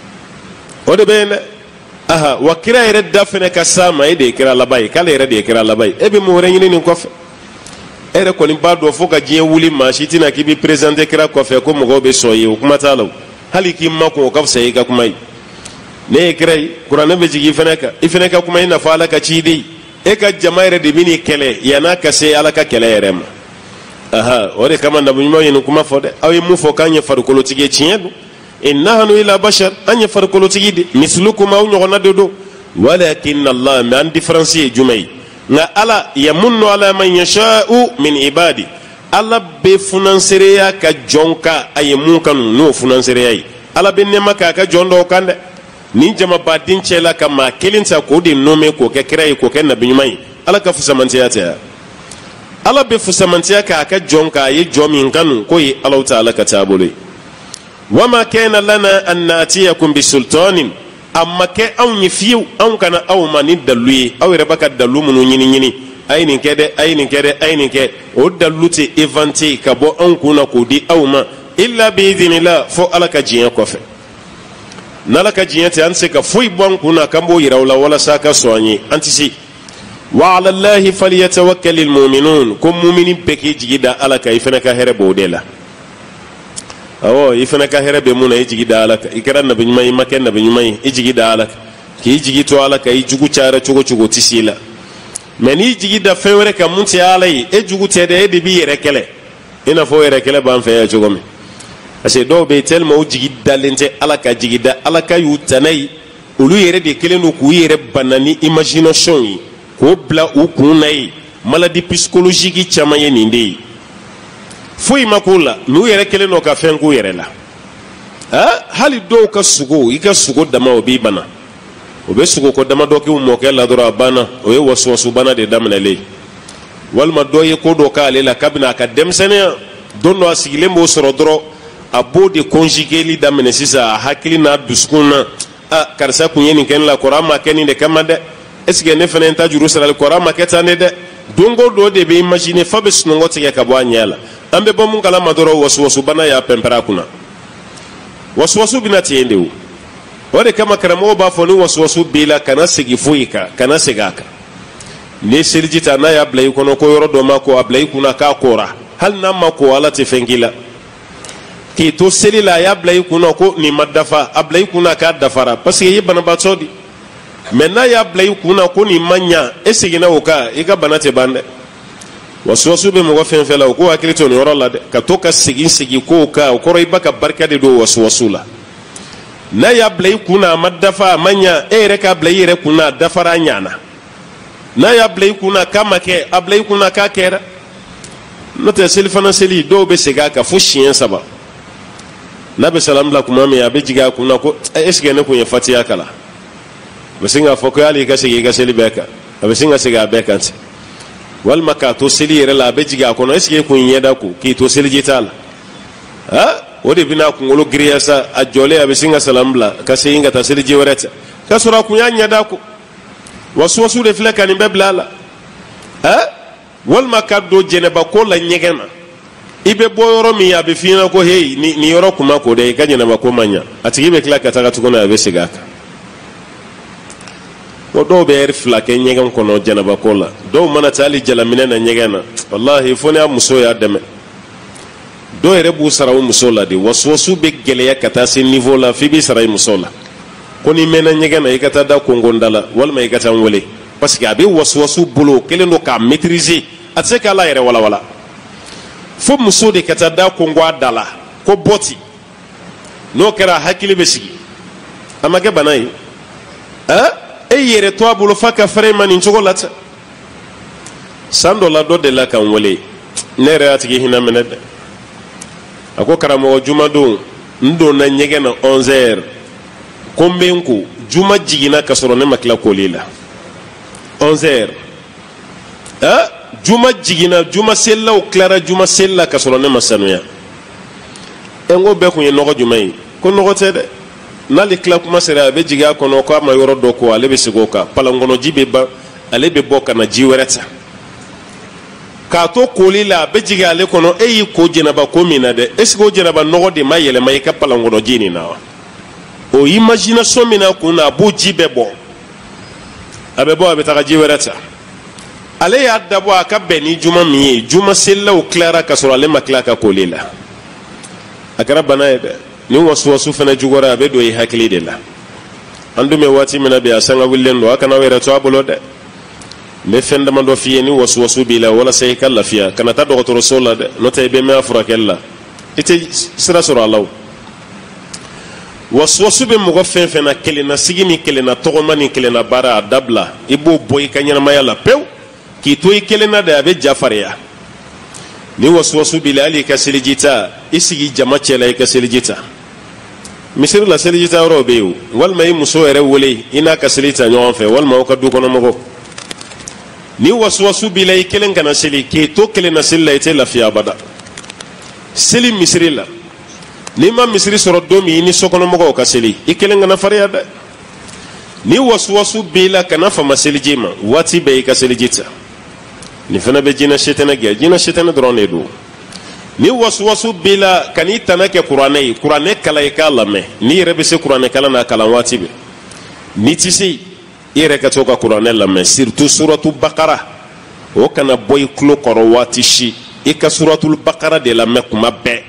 dɛ aha wa kira yɛrɛ da fɛnɛ ka s'a ma e de ye kira laban ye k'ale yɛrɛ de ye kira laban ye e bɛ mun wɛrɛ ɲini nin kɔfɛ e yɛrɛ kɔni b'a dɔn fo ka diɲɛ wuli maa si tɛna k'i bɛ présenter kira kɔfɛ ko mɔgɔw bɛ sɔn i ye o kuma t'a la o hali k'i makun o ka fisa i ka kuma ye ne ye kira ye kuranɛ bɛ jigin i fɛnɛ ka kuma i n'a fɔ Ala ka ciden e ka jama yɛrɛ de bɛ n'i kɛlɛ yan'a ka se Ala ka kɛlɛ yɛrɛ ma aha o de kama nabi ɲuman ye nin kuma fɔ dɛ aw ye mun fɔ k'an ye farikolotigi ye tiɲɛ don innahanu ila bashar an ye farikolotigi de mislukum aw ɲɔgɔnna de don walakinna Allah mais an différence ye jumɛn ye nka Ala yamunnu ala man yasha'u min ibadi Ala bɛ funansereya ka jɔn ka a ye mun kanu n'o funansereya ye Ala bɛ nɛɛma k'a ka jɔn dɔw kan dɛ nin jamabaden cɛla ka maa kelen ta k'o de nome k'o kɛ kira ye k'o kɛ nabi ɲuman ye Ala ka fusamantiya tɛ Ala bɛ fusamantiya k'a ka jɔn k'a ye jɔn min kanu k'o ye Alahu Taala ka taabolo ye wama kana lana an na'tiyakum bisultanin amma kɛ anw ye fiyewu anw kana aw ma ni dalu ye aw yɛrɛ b'a ka dalu minnu ɲini a ye nin kɛ dɛ a ye nin kɛ dɛ a ye nin kɛ o dalu tɛ inventé ka bɔ anw kun na k'o di aw ma illa bi idhnillah fo Ala ka diɲɛ kɔfɛ n'Ala ka diɲɛ tɛ an tɛ se ka foyi bɔ an kun na k'an b'o yira aw la walasa a ka sɔn an ye an tɛ se wa ala Allahi falyatawakkalil mu'minun ko mumini bɛɛ k'i jigi da Ala kan i fana ka hɛrɛ b'o de la awɔ i fana ka hɛrɛ bɛ mun na i jigi da Ala kan i kɛra nabi ɲuman ye i ma kɛ nabi ɲuman ye i jigi da Ala kan k'i jigi to Ala kan i jugu cayara cogo cogo o tɛ se i la mais n'i jigi da fɛn wɛrɛ kan mun tɛ Ala ye e jugu tɛ dɛ e de b'i yɛrɛ kɛlɛ i n'a fɔ o yɛrɛ kɛlɛ b'an fɛ yan cogo min parce que dɔw bɛ yen tellement o jigi dalen tɛ Ala ka jigi da Ala ka y'u tana ye olu yɛrɛ de kelen don k'u yɛrɛ bana ni imagination ye k'o bila u kun na ye maladie psychologique caman ye nin de ye foyi ma k'o la n'u yɛrɛ kelen don ka fɛn k'u yɛrɛ la hali dɔw ka sogo i ka sogo dama o b'i bana o bɛ sogo ko dama dɔ k'u mɔkɛ la dɔrɔn a banna o ye wasuwasu bana de daminɛlen walima dɔ ye ko dɔ k'ale la kabini a ka denmisɛnniya don dɔ a sigilen b'o sɔrɔ dɔrɔn a b'o de conjugueli daminɛ sisan a hakili n'a dusukun na karisa kun ye nin kɛ ne la kɔrɔ a ma kɛ nin de kama dɛ est-ce que ne fana ye n ta juru sarali kɔrɔ a ma kɛ tan ne dɛ don o don de bɛ imaginer fa bɛ sunɔgɔ tigɛ ka bɔ a ɲɛ la an bɛ bɔ mun kalama dɔrɔn wasuwasu bana y'a pɛnpɛrɛ a kunna wasuwasu bɛna ten de o de kama karamɔgɔ b'a fɔ ni wasuwasu b'i la kana segin foyi kan kana segin a kan n'i ye seliji ta n'a y'a bila i kɔnɔ ko yɔrɔ dɔ ma ko a bila i kunna k'a kora hali n'a ma ko Ala tɛ fɛn k'i la k'i to seli la a y'a bila i kunna ko nin ma dafa a bila i kunna k'a dafara parce que i ye banabaatɔ di mais n'a y'a bila i kunna ko nin ma ɲa e seginna o kan i ka bana tɛ ban dɛ wasuwasu bɛ mɔgɔ fɛn fɛn la o ko hakili to nin yɔrɔ la dɛ ka to ka segin kow kan o kɔrɔ i ba ka barika de don wasuwasu la n'a y'a bila i kunna a ma dafa a ma ɲa e yɛrɛ k'a bila i yɛrɛ kunna a dafara a ɲana n'a y'a bila i kunna k'a ma kɛ a bila i kunna k'a kɛra n'o tɛ selifana seli dɔw bɛ segin a kan fo siɲɛ 3 n'a bɛ salamu bila tuma min a bɛ jigin a kunna ko est-ce que ne kun ye fatiha kalan a bɛ sin k'a fɔ ko hali i ka segin i ka seli bɛɛ kan a bɛ sin ka segin a bɛɛ kan ten walima k'a to seli yɛrɛ la a bɛ jigin a kɔnɔ est-ce que e kun ɲɛda ko k'i to seliji t'a la o de bɛna kunkolo giriya sa a jɔlen a bɛ sin ka salamu bila ka segin ka taa seliji wɛrɛ ta k'a sɔrɔ a kun y'a ɲɛda ko wasuwasu de filɛ ka nin bɛɛ bila a la walima ka don jɛnɛba ko la ɲɛgɛn na i bɛ bɔ yɔrɔ min a bɛ f'i ɲɛna ko hey nin yɔrɔ kun ma ko dɛ i ka jɛnɛba ko ma ɲa a tigi bɛ tila ka taga tuguni a bɛ segin a kan o dɔw bɛ heure 2 kɛ ɲɛgɛn kɔnɔ jɛnɛba ko la dɔw mana taa hali jalaminɛ na ɲɛgɛn na walahi fo ni a muso y'a dɛmɛ dɔw yɛrɛ b'u sara u muso la de wasuwasu bɛ gɛlɛya ka taa se niveau la f'i b'i sara i muso la ko ni mɛnna ɲɛgɛn na i ka taa da konkonda la walima i ka taa n wele parce que a bɛ wasuwasu bolo kelen don k'a maîtriser a tɛ se k'ala yɛrɛ walawala fo muso de ka taa da konko a da la ko bɔti n'o kɛra a hakili bɛ sigi a ma kɛ bana ye e yɛrɛ to a bolo f'a ka fɛrɛ ma nin cogo la ten san dɔ la dɔ de la ka n wele nere atigi hina menede ako karamo juma do ndo na nyege na 11h kombenku juma jigina kasoro ne makla kolila 11h juma jigina juma sella o clara juma sella kasoro ne masanuya engo be kunye nogo jumai ko nogo tede nali kla kuma sera be jiga kono ko ma yoro do ko ale be sigoka palangono jibe ba ale be boka na jiwereta ka to kolila be jiga ale kono eyi ko jenaba ko mina de esigo jenaba nogo de mayele may ka palangono jini na o imagination mina kuna bu jibe bo abe bo abe taka jiwereta ale ya dabo aka beni juma mi juma sella o clara kasoro ale makla ka kolila akara bana ebe ni wasu fana jugora be do yi hakili de la andu me wati mina be asanga willendo aka na wera to abolo de me fenda mando fiye ni wasu bila wala sai kala fiya kana ta doctor sola de no tay be me afura kella ite sira sura allah wasu be mo fenfena kelena sigimi kelena togomani kelena bara dabla ibo boy kanyana mayala pew ki toy kelena de abe jafariya ni wasu bila ali kasilijita isigi jama chela kasilijita misir la selijita robew wal may muso ere wole ina kasilita nyon fe wal ma ko du kono mo ni wasu bila kelen kana seli ke to kelena sella ite la fiya bada seli misrila ni ma misri soro domi ni sokono mo ko seli ikelen kana fariya da ni wasu bila kana fa maselijima wati be kasilijita ni fana be jina shetana ge jina shetana drone do ni wasu bila kani tanake qur'ane kala ikala me ni rebe se qur'ane kala na kala wati be ni tisi ire ka toka qur'ane la me surtout suratul baqara o kana boy klo koro wati shi ika suratul baqara de la me kuma be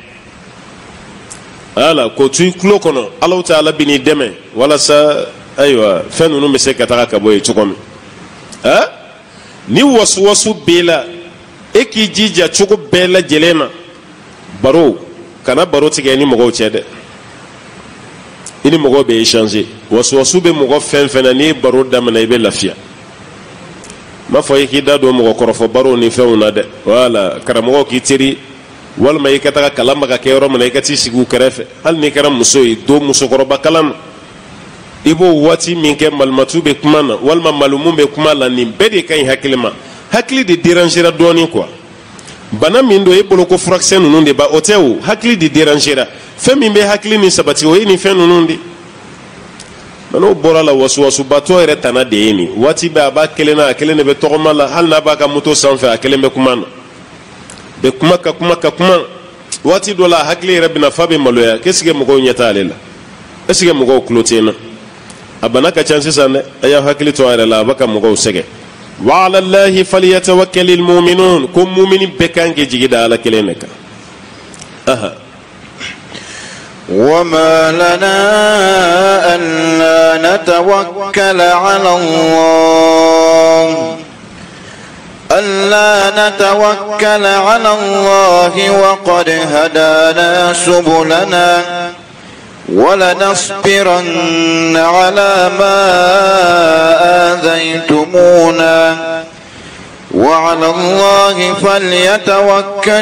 ala ko tu klo kono allah ta'ala bini deme wala sa aywa fenu no me se kataka ka boy chukomi ni wasu bela eki jija chugo bela jelena baro kana baro tige ni mogo chede ini mogo be changer wasu be mogo fenfena ni baro damana be lafia ma fo yiki dado mogo korofo baro ni feuna de wala karamo ki tiri wal may kata kalamba ka kero mana ikati sigu kerefe hal ni karam musoy do muso koroba kalam ibo wati minke malmatu be kumana wal malumu be kumala ni bede kay hakilima hakili de dérangera doni quoi bana mindo e bolo ko fraction nunde ba otew hakili de dérangera femi be hakili ni sabati o ni fen nunde bano borala wasu bato ere tana de ni wati ba ba kelena kelene be togomala hal na ba ka moto sanfa keleme kumana be kuma wati dola hakili rabbina fabe maloya kesige mugo nyata lela esige mugo klotena abana ka chance sanne aya hakili to ara la baka mugo sege wa ala allahi falyatawakkalul mu'minun kum mu'minin bekange jigida ala keleneka aha وما لنا ألا نتوكل على الله وقد هدانا سبلنا ولنصبرن على ما آذيتمونا وعلى الله فليتوكل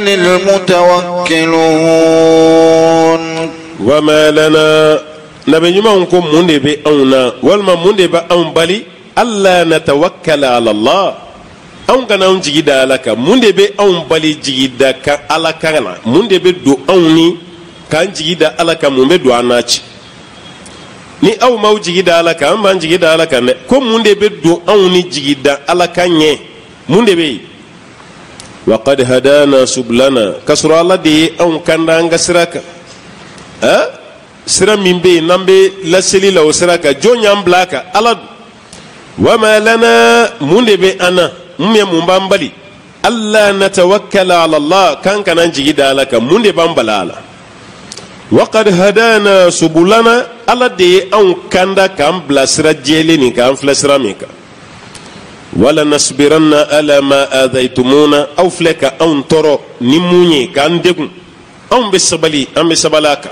المتوكلون وما لنا نبي منكم منبي أونا والما منبي أون بالي ألا نتوكل على الله أون كان أون جيدا لك منبي أون بالي جيدا كألا كان منبي دو أوني كان جيدا لك منبي دو أناش ni aw maw jigida ala ka man jigida ala ka ne ko munde be do awni jigida ala ka nye munde be wa qad hadana sublana kasra ala de aw kanda nga siraka sira mimbe nambe la selila o siraka jonyam blaka ala wa ma lana munde be ana mumme mumbambali alla natawakkala ala allah kan kana jigida ala ka munde bambala ala وقد هدانا سبلنا على دي أن كندا كان بلاسرا جيلين كان فلاسرا ميكا ولا نصبرن على ما آذيتمونا أو فلك أن ترى نموني كان دقن أم بسبلي أم بسبلاك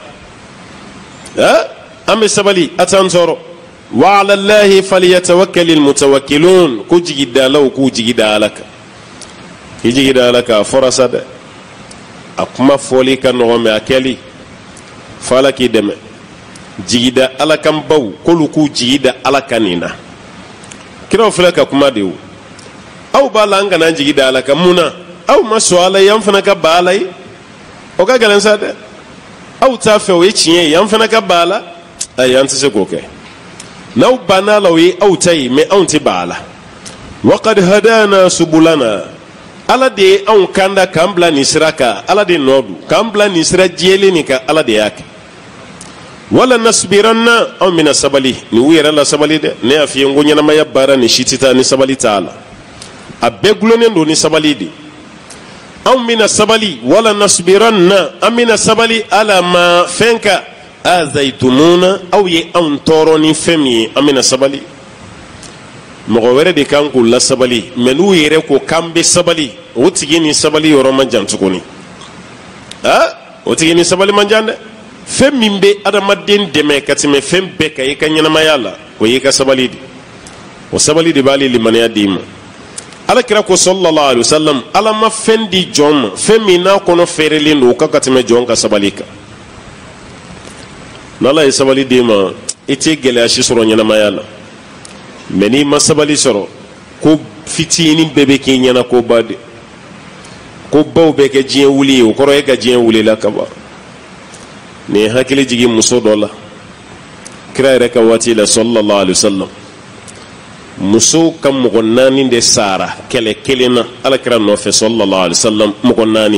أم بسبلي أتنصر وعلى الله فليتوكل المتوكلون كوجي دالو كوجي دالك jigida ala ka forasa de a kuma fɔli ka nɔgɔn mɛ a kɛli fo ala k'i dɛmɛ jigida ala kan baw k'olu k'u jigida ala kan nin na kiraw filɛ ka kuma de o aw b'a la an kana jigida ala kan mun na aw ma sɔn ala ye an fana ka ba ala ye o ka gɛlɛn sa dɛ aw t'a fɛ o ye tiɲɛ ye an fana ka ba ala ayi an tɛ se k'o kɛ n'aw banna la o ye aw ta ye mɛ anw tɛ ba ala waqad hadana subulana ala de ye anw kanda k'an bila nin sira kan ala de nɔ don k'an bila nin sira jɛlen nin kan ala de y'a kɛ wala nasbiranna anw bɛna sabali nin u yɛrɛ la sabali dɛ ne y'a f'i ye n ko ɲɛnamaya baara ni si tɛ taa ni sabali t'a la a bɛɛ gulonnen don ni sabali de anw bɛna sabali wala nasbiranna an bɛna sabali ala ma fɛn kan azaitumuna aw ye anw tɔɔrɔ ni fɛn min ye an bɛna sabali mɔgɔ wɛrɛ de kan k'u la sabali mɛ n'u yɛrɛ ko k'an bɛ sabali o tigi ni sabali yɔrɔ man jan tuguni o tigi ni sabali man jan dɛ fɛn min bɛ adamaden dɛmɛ ka tɛmɛ fɛn bɛɛ kan i ka ɲɛnamaya la o y'i ka sabali de o sabali de b'ale limaniya d'i ma alakira ko sallallahu alaihi wasallam ala ma fɛn di jɔn ma fɛn min n'a kɔnɔ fɛrɛlen don o ka tɛmɛ jɔn ka sabali kan n'ala ye sabali d'i ma i tɛ gɛlɛya si sɔrɔ ɲɛnamaya la mɛ n'i ma sabali sɔrɔ ko fitinin bɛɛ bɛ k'i ɲɛna ko ba de ko baw bɛ kɛ diɲɛ wuli ye o kɔrɔ ye ka diɲɛ wulila ka ban nin ye hakili jigin muso dɔ la kira yɛrɛ ka waati la sallallahu alaihi wasallam muso ka mɔgɔ 4 de sara kɛlɛ kelen na alakira nɔfɛ sallallahu alaihi wasallam mɔgɔ 4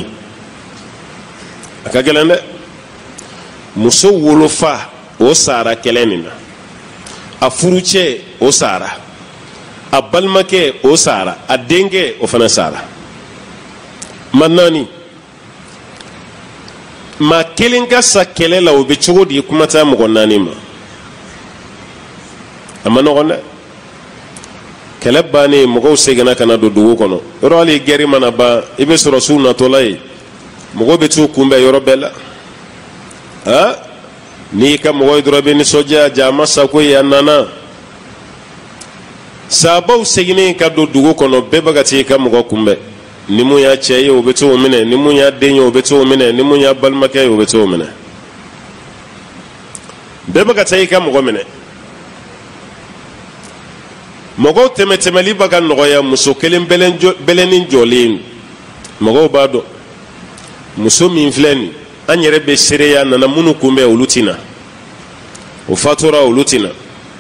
a ka gɛlɛn dɛ muso wolofa o sara kɛlɛ nin na a furucɛ o sara a balimakɛ o sara a denkɛ o fana sara ma 4 maa kelen ka sa kɛlɛ la o bɛ cogo di kuma taa mɔgɔ 4 ma a ma nɔgɔn dɛ kɛlɛ bannen mɔgɔw seginna ka na don dugu kɔnɔ yɔrɔ hali gɛri mana ban i bɛ sɔrɔ su natɔla ye mɔgɔw bɛ t'u kunbɛn yɔrɔ bɛɛ la n'i ka mɔgɔ ye dɔrɔn i bɛ nisɔndiya jaa ma sago ye a nana sabaw seginnen ka don dugu kɔnɔ bɛɛ bɛ ka t'i ka mɔgɔ kunbɛn ni mun y'a cɛ ye o bɛ t'o minɛ ni mun y'a den ye o bɛ t'o minɛ ni mun y'a balimakɛ ye o bɛ t'o minɛ bɛɛ bɛ ka taa i ka mɔgɔ minɛ mɔgɔw tɛmɛtɛmɛli bɛ ka nɔgɔya muso kelen bɛlɛnin jɔlen mɔgɔw b'a dɔn muso min filɛ nin an yɛrɛ bɛ seereya nana minnu kunbɛn olu tɛna o fatura olu tɛna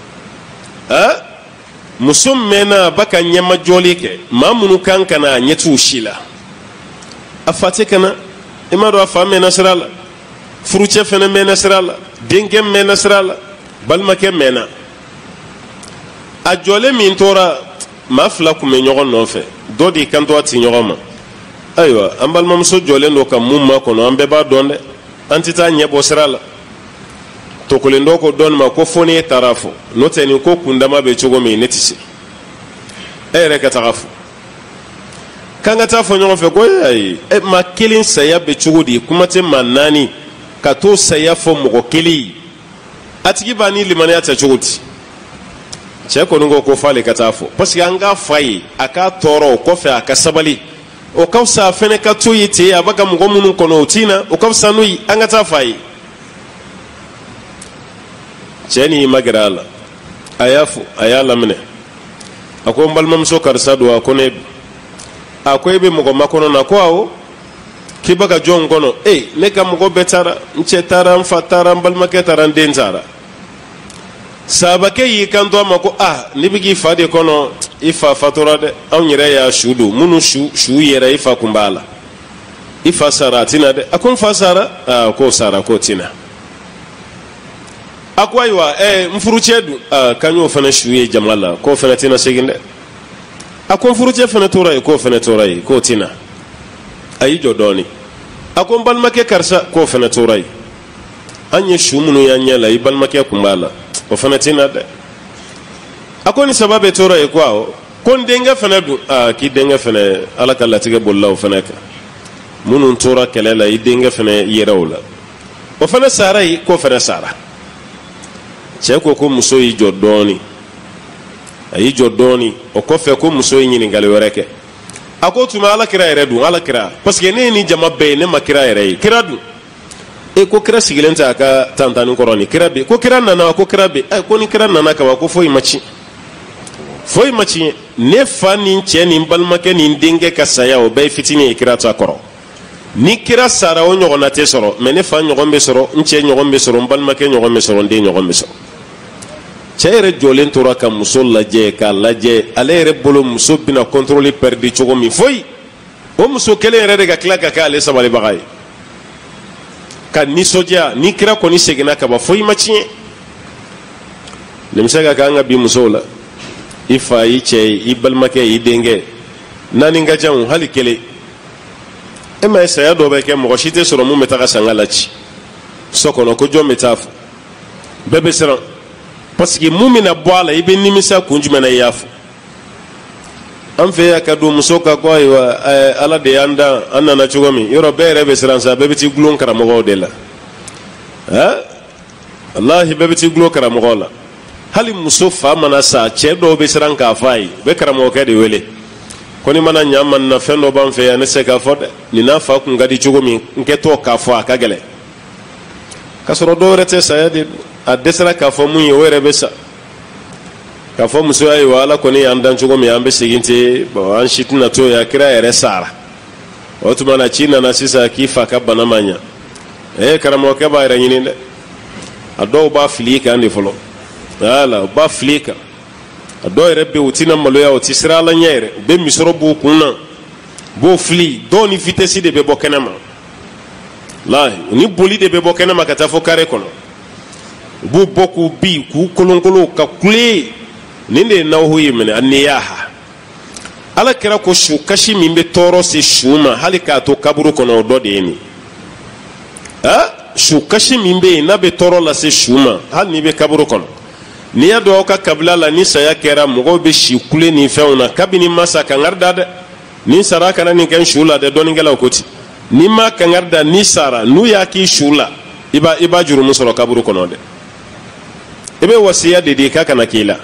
muso mɛnna a b'a ka ɲɛmajɔli kɛ maa minnu kan ka na a ɲɛ t'u si la a fa tɛ ka na i m'a dɔn a fa mɛnna sira la furucɛ fana mɛnna sira la denkɛ mɛnna sira la balimakɛ mɛnna a jɔlen min tora maa 2 tun bɛ ɲɔgɔn nɔfɛ dɔ de kanto a ti ɲɔgɔn ma ayiwa an balimamuso jɔlen don ka mun ma kɔnɔ an bɛɛ b'a dɔn dɛ an tɛ taa ɲɛ bɔ sira la tokolen dɔ ko dɔɔni ma ko fo ne taara fɔ n'o tɛ nin ko kundama bɛ cogo min ne tɛ se e yɛrɛ ka taga fɔ k'an ka taa fɔ ɲɔgɔn fɛ ko ayi maa kelen saya bɛ cogo di kuma tɛ maa 4 ka t'o saya fɔ mɔgɔ kelen a tigi b'a ni limaniya tɛ cogo di cɛ kɔni ko f'ale ka taa fɔ parce que an k'a f'a ye a k'a tɔɔrɔ o kɔfɛ a ka sabali o ka fisa a fɛnɛ ka to ye ten a b'a ka mɔgɔ minnu kɔnɔ o t'i na o ka fisa n'o ye an ka taa f'a ye cɛ ni ma gɛrɛ a la a y'a fɔ a y'a laminɛ a ko n balimamuso karisa don a ko ne a ko e bɛ mɔgɔ makɔnɔ na ko awɔ k'i bɛ ka jɔn kɔnɔ ne ka mɔgɔ bɛɛ taara n cɛ taara n fa taara n balimakɛ taara n den taara sabakɛ y'i kanto a ma ko ne bɛ k'i fa de kɔnɔ i fa fatura dɛ anw yɛrɛ y'a su don minnu su yɛrɛ i fa kun b'a la i fa sara a tɛna dɛ a ko n fa sara k'o sara k'o tɛna a ko ayiwa n furucɛ dun k'an y'o fana su ye jama la k'o fana tɛna segin dɛ a ko n furucɛ fana tora yen k'o fana tora yen k'o tɛna a y'i jɔ dɔɔnin a ko n balimakɛ karisa k'o fana tora yen an ye su minnu y'an ɲɛ la i balimakɛ kun b'a la o fana tɛna dɛ a ko ni saba bɛ tora yen ko awɔ ko n denkɛ fana dun k'i denkɛ fana ala ka latigɛ bolila o fana kan minnu tora kɛlɛ la i denkɛ fana yera o la o fana sara yen k'o fana sara cɛ ko muso y'i jɔ dɔɔnin a y'i jɔ dɔɔnin o kɔfɛ ko muso ye ɲininkali wɛrɛ kɛ ako tuma ala kira yɛrɛ dun ala kira parce que ne ni jama bɛɛ ne ma kira yɛrɛ ye kira dun ko kira sigilen tɛ a ka tantanni kɔrɔ ni kira bɛ ko kira nana ko kira bɛ ko ni kira nana kaban ko foyi ma ci foyi ma ci ne fa ni cɛ ni balimakɛ ni denkɛ ka saya o bɛɛ ye fitinin ye kira ta kɔrɔ ni kira sara o ɲɔgɔnna tɛ sɔrɔ mais ne fa ɲɔgɔn bɛ sɔrɔ n cɛ ɲɔgɔn bɛ sɔrɔ n balimakɛ ɲɔgɔn bɛ sɔrɔ n den ɲɔgɔn bɛ sɔrɔ cɛ yɛrɛ jɔlen tora ka muso lajɛ k'a lajɛ ale yɛrɛ bolo muso bɛna contrôle perdre cogo min foyi o muso kelen yɛrɛ de ka tila ka kɛ ale sabalibaga ye ka nisɔndiya ni kira kɔni seginna ka ban foyi ma tiɲɛ nin bɛ se ka kɛ an ka bi musow la i fa i cɛ i balimakɛ i denkɛ naani ka jan hali kelen e ma ye saya dɔ bɛ kɛ mɔgɔ si tɛ sɔrɔ mun bɛ taga sanga la ci so kɔnɔ ko jɔn bɛ taa fɔ bɛɛ bɛ siran parce que mun bɛna bɔ a la i bɛ nimisa kun jumɛn na i y'a fɔ an fɛ yan ka don muso ka ko ayiwa ala de y'an dan an nana cogo min yɔrɔ bɛɛ yɛrɛ bɛ siran sa bɛɛ bɛ t'i gulon karamɔgɔw de la walahi bɛɛ bɛ t'i gulon karamɔgɔw la hali muso fa mana sa cɛ dɔw bɛ siran k'a fɔ a ye u bɛ karamɔgɔkɛ de wele ko ni mana ɲa man na fɛn dɔ b'an fɛ yan ne se k'a fɔ dɛ nin n'a fa kun ka di cogo min n kɛtɔ k'a fɔ a ka gɛlɛn k'a sɔrɔ dɔw yɛrɛ tɛ saya de a dɛsɛra k'a fɔ mun ye o yɛrɛ bɛ sa k'a fɔ muso ye wa ala kɔni y'an dan cogo min an bɛ segin ten bon an si tɛna to yan kira yɛrɛ sara o tuma na ci nana sisan k'i fa ka bana ma ɲa karamɔgɔkɛ b'a yɛrɛ ɲini dɛ a dɔw b'a fili i kan de fɔlɔ wala u b'a fili i kan a dɔw yɛrɛ bɛ yen u tɛna maloya u tɛ siran ala ɲɛ yɛrɛ u bɛ misɔrɔ b'u kun na u b'o fili dɔw ni vitesse de bɛ bɔ kɛnɛma lahi ni boli de bɛ bɔ kɛnɛma ka taa fɔ kare kɔnɔ u b'u bɔ k'u bin k'u kolonkolon ka kule nin de ye nawuhu ye minɛ aniyaha ala kɛra ko su kasi min bɛ tɔɔrɔ se su ma hali k'a to kaburu kɔnɔ o dɔ de ye nin su kasi min bɛ yen n'a bɛ tɔɔrɔ lase su ma hali n'i bɛ kaburu kɔnɔ n'i y'a dɔn aw ka kabila la ni saya kɛra mɔgɔw bɛ si kule ni fɛnw na kabini masa kangari da dɛ ni sara kana nin kɛ su la dɛ dɔnnikɛlaw ko ten ni ma kangari da ni sara n'u y'a k'i su la i b'a jurumu sɔrɔ kaburu kɔnɔ dɛ i bɛ wasiya de di k'a kana k'i la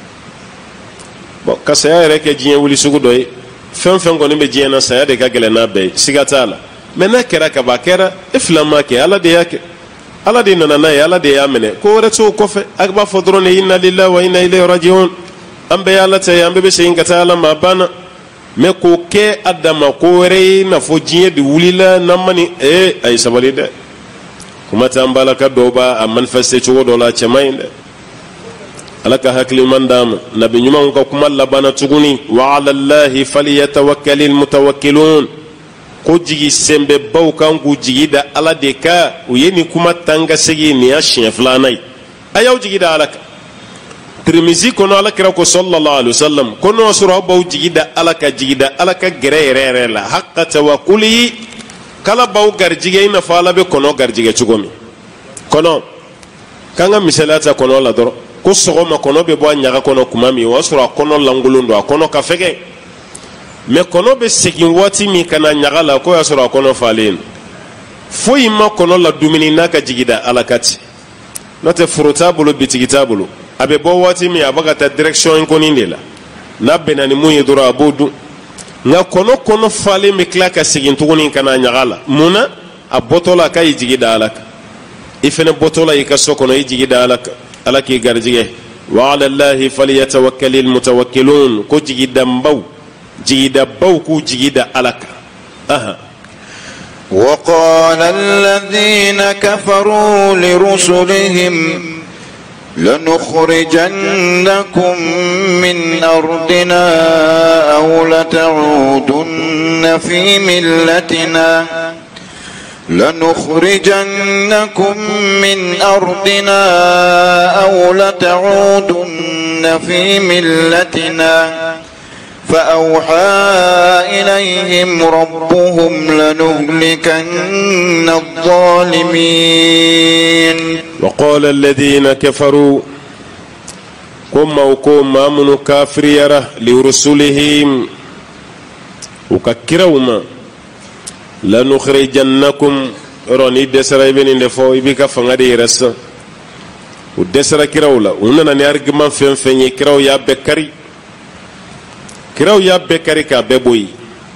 bon ka saya yɛrɛ kɛ diɲɛ wuli sugu dɔ ye fɛn fɛn kɔni bɛ diɲɛ na saya de ka gɛlɛn n'a bɛɛ ye siga t'a la mais n'a kɛra kaban a kɛra e fila ma kɛ ala de y'a kɛ ala de nana n'a ye ala de y'a minɛ ko wɛrɛ t'o kɔfɛ a b'a fɔ dɔrɔn de inna lillahi wa inna ilayhi raji'un an bɛɛ ye ala ta ye an bɛɛ bɛ segin ka taa ala ma a banna mais k'o kɛ a dama ko wɛrɛ ye i n'a fɔ diɲɛ de wulila n'an ma nin a ye sabali dɛ kuma tɛ an balaka dɔw b'a a manifester cogo dɔ la cɛman in dɛ ala ka hakiliman d'a ma nabi ɲumanw ka kuma labanna tuguni wa ala llahi falyatawakkalil mutawakkilun ko jigi sɛnbɛbaw kan k'u jigi da ala de kan u ye nin kuma tan ka segin nin y'a siɲɛ filanan ye a y'aw jigi da ala kan tirimizi kɔnɔ ala kira ko sallallahu alaihi wasallam ko n'o sɔrɔ aw b'aw jigi da ala ka jigi da ala ka gɛrɛ yɛrɛ yɛrɛ la haqqa tawakkulihi kala b'aw garijɛgɛ i n'a fɔ ala bɛ kɔnɔ garijɛgɛ cogo min kɔnɔ k'an ka misaliya ta kɔnɔ la dɔrɔn ko sɔgɔma kɔnɔ bɛ bɔ a ɲaga kɔnɔ kuma min o y'a sɔrɔ a kɔnɔ lankolon don a kɔnɔ ka fɛgɛn mais kɔnɔ bɛ segin waati min ka na ɲaga la ko y'a sɔrɔ a kɔnɔ falen foyi ma kɔnɔ la dumuni n'a ka jigi da ala ka ten n'o tɛ foro t'a bolo bitigi t'a bolo a bɛ bɔ waati min a bɛ ka taa direction in kɔni de la n'a bɛnna ni mun ye dɔrɔn a b'o dun nka kɔnɔ falen bɛ tila ka segin tuguni ka na ɲaga la mun na a bɔtɔ la k'a y'i jigi da ala kan i fana bɔtɔ la i ka so kɔnɔ i jigi da ala kan ala k'i garijɛgɛ wa ala llahi falyatawakkalil mutawakkilun ko jigidabaw k'u jigi da ala kan وقال الذين كفروا لرسلهم لنخرجنكم من أرضنا أو لتعودن في ملتنا لنخرجنكم من أرضنا أو لتعودن في ملتنا فأوحى إليهم ربهم لنهلكن الظالمين وقال الذين كفروا كم من كافر يره لرسلهم وككرهما لنخرجنكم روني دسرا ابن دفو يبيك فنغدي رسا ودسرا كراولا وننا نيارغمان فين كراو يا بكري kiraw y'a bɛɛ kari k'a bɛɛ bɔ yen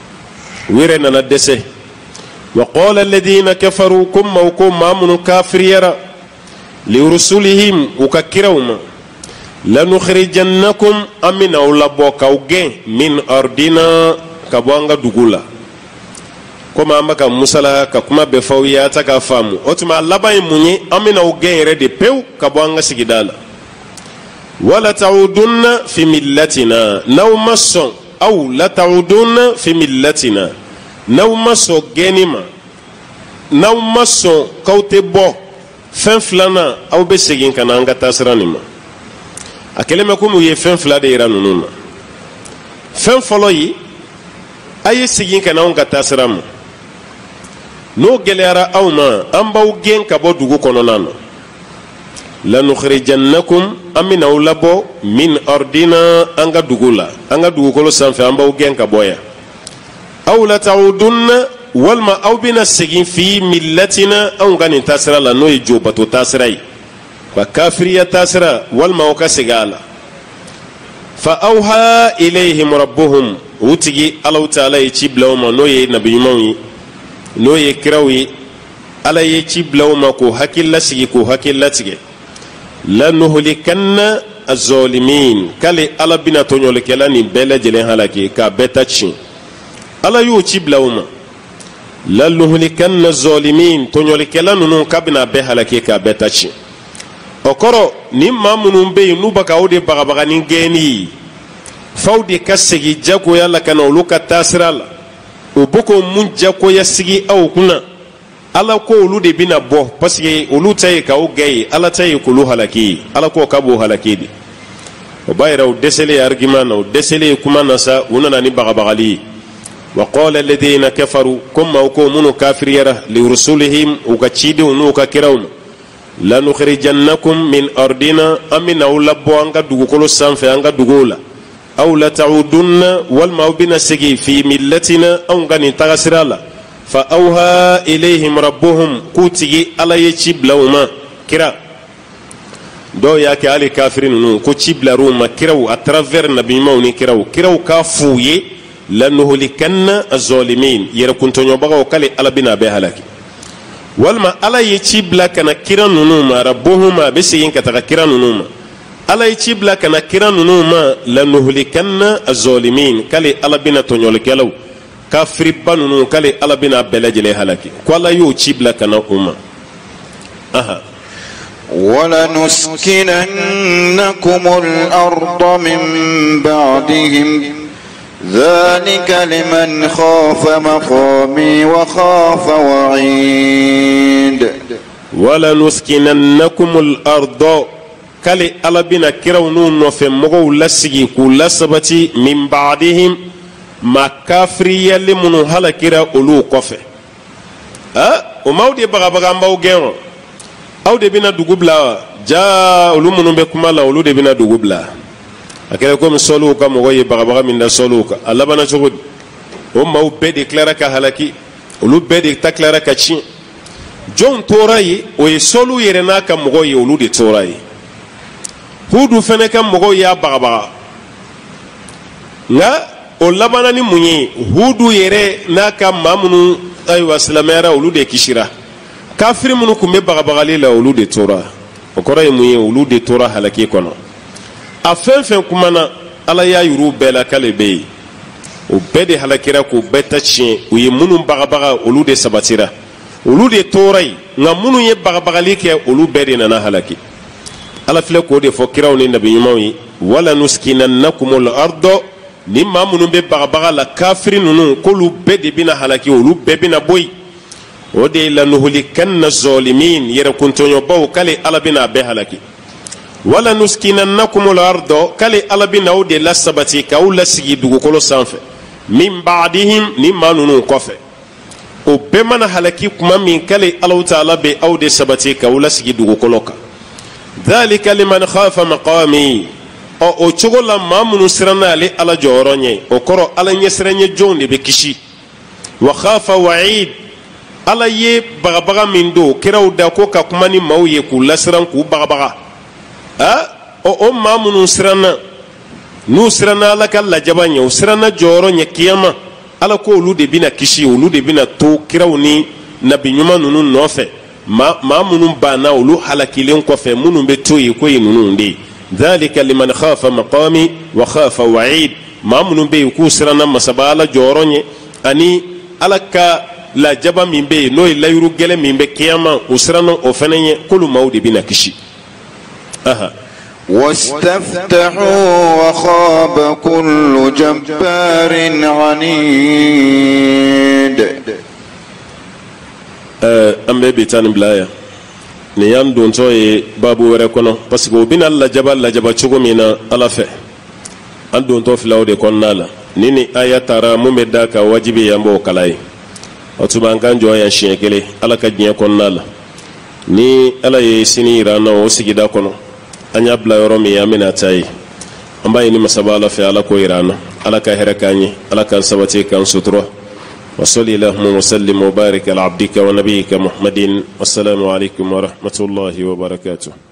ويرنا ندسه وقال الذين كفروا كم وكم مامن كافر يرى لرسلهم وككرهم لنخرجنكم أمن أولا بوكاوغين من أرضنا كبوانغا دوغولا كما أمك مسلا كما بفوياتا كفامو أتما لباي مني أمن أوغين ردي بيو كبوانغا سيدالا ولا تعودن في ملتنا نوم الصن أو لا تعودن في ملتنا نوم الصن جنما نوم الصن كوتبو فنفلنا أو بسجين كان أنغا تاسرانيما أكلم يكون يفهم فلا ديرانونا فهم فلوي أي سجين كان أنغا تاسرام نو جليرا أو ما أمباو جين كبو دوغو كونونانا لنخرجنكم أمين أولابو من أرضنا أنغا دوغولا أنغا دوغولو سانفي أمباو جين كبويا أو لا تعودن والما أو بنا سجين في ملتنا أنغا نتاسرا لنو يجوبتو تاسراي فكافرية تاسرا والما وكا سيغالا فأوها إليهم ربهم وتجي الله تعالى يجيب لهم نوي نبي موي نوي كراوي على يجيب لهم كو هكيلا سيغي كو هكيلا تيغي لنهلكن الظالمين كالي الله بنا تونيول كلاني بلا جلين هلاكي كابتاتشين الله يجيب لهم لنهلكن الظالمين تونيول كلانو كابنا بهلاكي كابتاتشين okoro ni mamunun be nubaka ode bagabaga ni geni fawde kasigi jago yalla kana uluka tasral ubuko mun jago yasigi aw kuna ala ko ulu de bina bo parce que ulu tay ka o gay ala tay ko lu halaki ala ko kabo halaki di o bayra o desele argument o desele kuma nasa unana ni bagabagali wa qala alladhina kafaru kuma ko munu kafir yara li rusulihim ukachidi unuka kirawm لنخرجنكم من أرضنا أمن أو لبو أنك دوغولو سانفي أنك دوغولا أو لتعودن والماو بنا سجي في ملتنا أنك نتغسرالا فأوها إليهم ربهم كوتي على يجيب لهما كرا دو ياكي علي كافرين نو كوتيب لروما كراو أترافير نبي موني كراو كافوي لنهلكن الظالمين يركن تنيوبغا وكالي على بنا بهلاكي walma ala ye ci bila kana kira nunu ma rabbuhuma bisiyin kataka kira nunu ma ala ye ci bila kana kira nunu ma lanuhlikanna az-zalimin kali ala bina tonyol kelaw kafri banunu kali ala bina belajele halaki ko ala yo ci bila kana umma aha wala nuskinannakumul arda min ba'dihim ذلك لمن خاف مقامي وخاف وعيد ولنسكننكم الأرض كالي ألبنا كرونون وفمغو لسجي كل سبتي من بعدهم ما كافرية لمن هلكرا أولو كفه وماو دي بغا مباو جيرو أو دي بنا دوغبلا جا أولو منو بكمالا أولو دي بنا دوغبلا akere ko misoluka mogoye bagabaga minda soluka alabana chugud umma ubbe declara ka halaki ulu be declara ka chi jon torayi o yesolu yerena ka mogoye ulu de torayi hudu fene ka mogoye ya bagabaga nga o labana ni munyi hudu yere naka mamunu aywa islamera ulu de kishira kafiri munu kumbe bagabaga lela ulu de tora okora munyi ulu de tora halaki kono afenfen kumana ala ya yuru bela kale be o bede halakira ko beta chien o ye munun bagabaga olu de sabatira olu de torai nga munun ye bagabagali ke olu bede nana halaki ala file ko de fo kiraw ni nabi yumawi wala nuskinannakumul ardo ni mamunun be bagabaga la kafirinu ko lu bede bina halaki olu be bina boy o de la nuhlikanna zalimin yera kuntonyo baw kale ala bina be halaki wala nuskinannakumul ardo kale ala bina o de la sabati ka o la sigi dugukolo sanfɛ min ba'dihim ni manunu kɔfɛ o bɛɛ mana halaki kuma min kale Allahu ta'ala be aw de sabati ka o la sigi dugukolo kan dhalika liman khafa maqami o cogo la maa minnu siranna ale ala jɔyɔrɔ ɲɛ o kɔrɔ ala ɲɛsiranɲɛ jɔnw de bɛ kisi wa khafa wa'id ala ye bagabaga min do kiraw da ko ka kuma ni maaw ye k'u lasiran k'u bagabaga o maa minnu siranna n'u siranna ala ka lajaba ɲɛ u siranna jɔyɔrɔ ɲɛ kiyama ala ko olu de bina kisi olu de bina to kiraw ni nabi ɲuman nunu nɔfɛ maa minnu banna olu halakilen kɔfɛ minnu bɛ to yen ko ye ninnu de ye dhalika liman khafa maqami wa khafa wa'id maa minnu bɛ yen k'u siranna masaba ala jɔyɔrɔ ɲɛ ani ala ka lajaba min bɛ yen n'o ye layiru gɛlɛn min bɛ kiyama u siranna o fana ɲɛ k'olu maaw de bina kisi. واستفتحوا وخاب كل جبار عنيد. an bɛ bi taa ni bila yan nin y'an dontɔ ye babu wɛrɛ kɔnɔ parce que o bɛna lajaba cogo min na ala fɛ an dontɔ filaw de kɔnɔna la ni nin aya taara mun bɛ da ka wajibi an b'o kala ye o tuma an k'an jɔ yan siɲɛ kelen ala ka diɲɛ kɔnɔna la ni ala ye sini yira an na o sigida kɔnɔ an y'a bila yɔrɔ min an bɛna taa ye an b'a ɲini masaba ala fɛ ala k'o yira an na ala ka hɛrɛ k'an ye ala k'an sabati k'an sutura. وصلي اللهم وسلم وبارك على عبدك ونبيك محمد والسلام عليكم ورحمة الله وبركاته.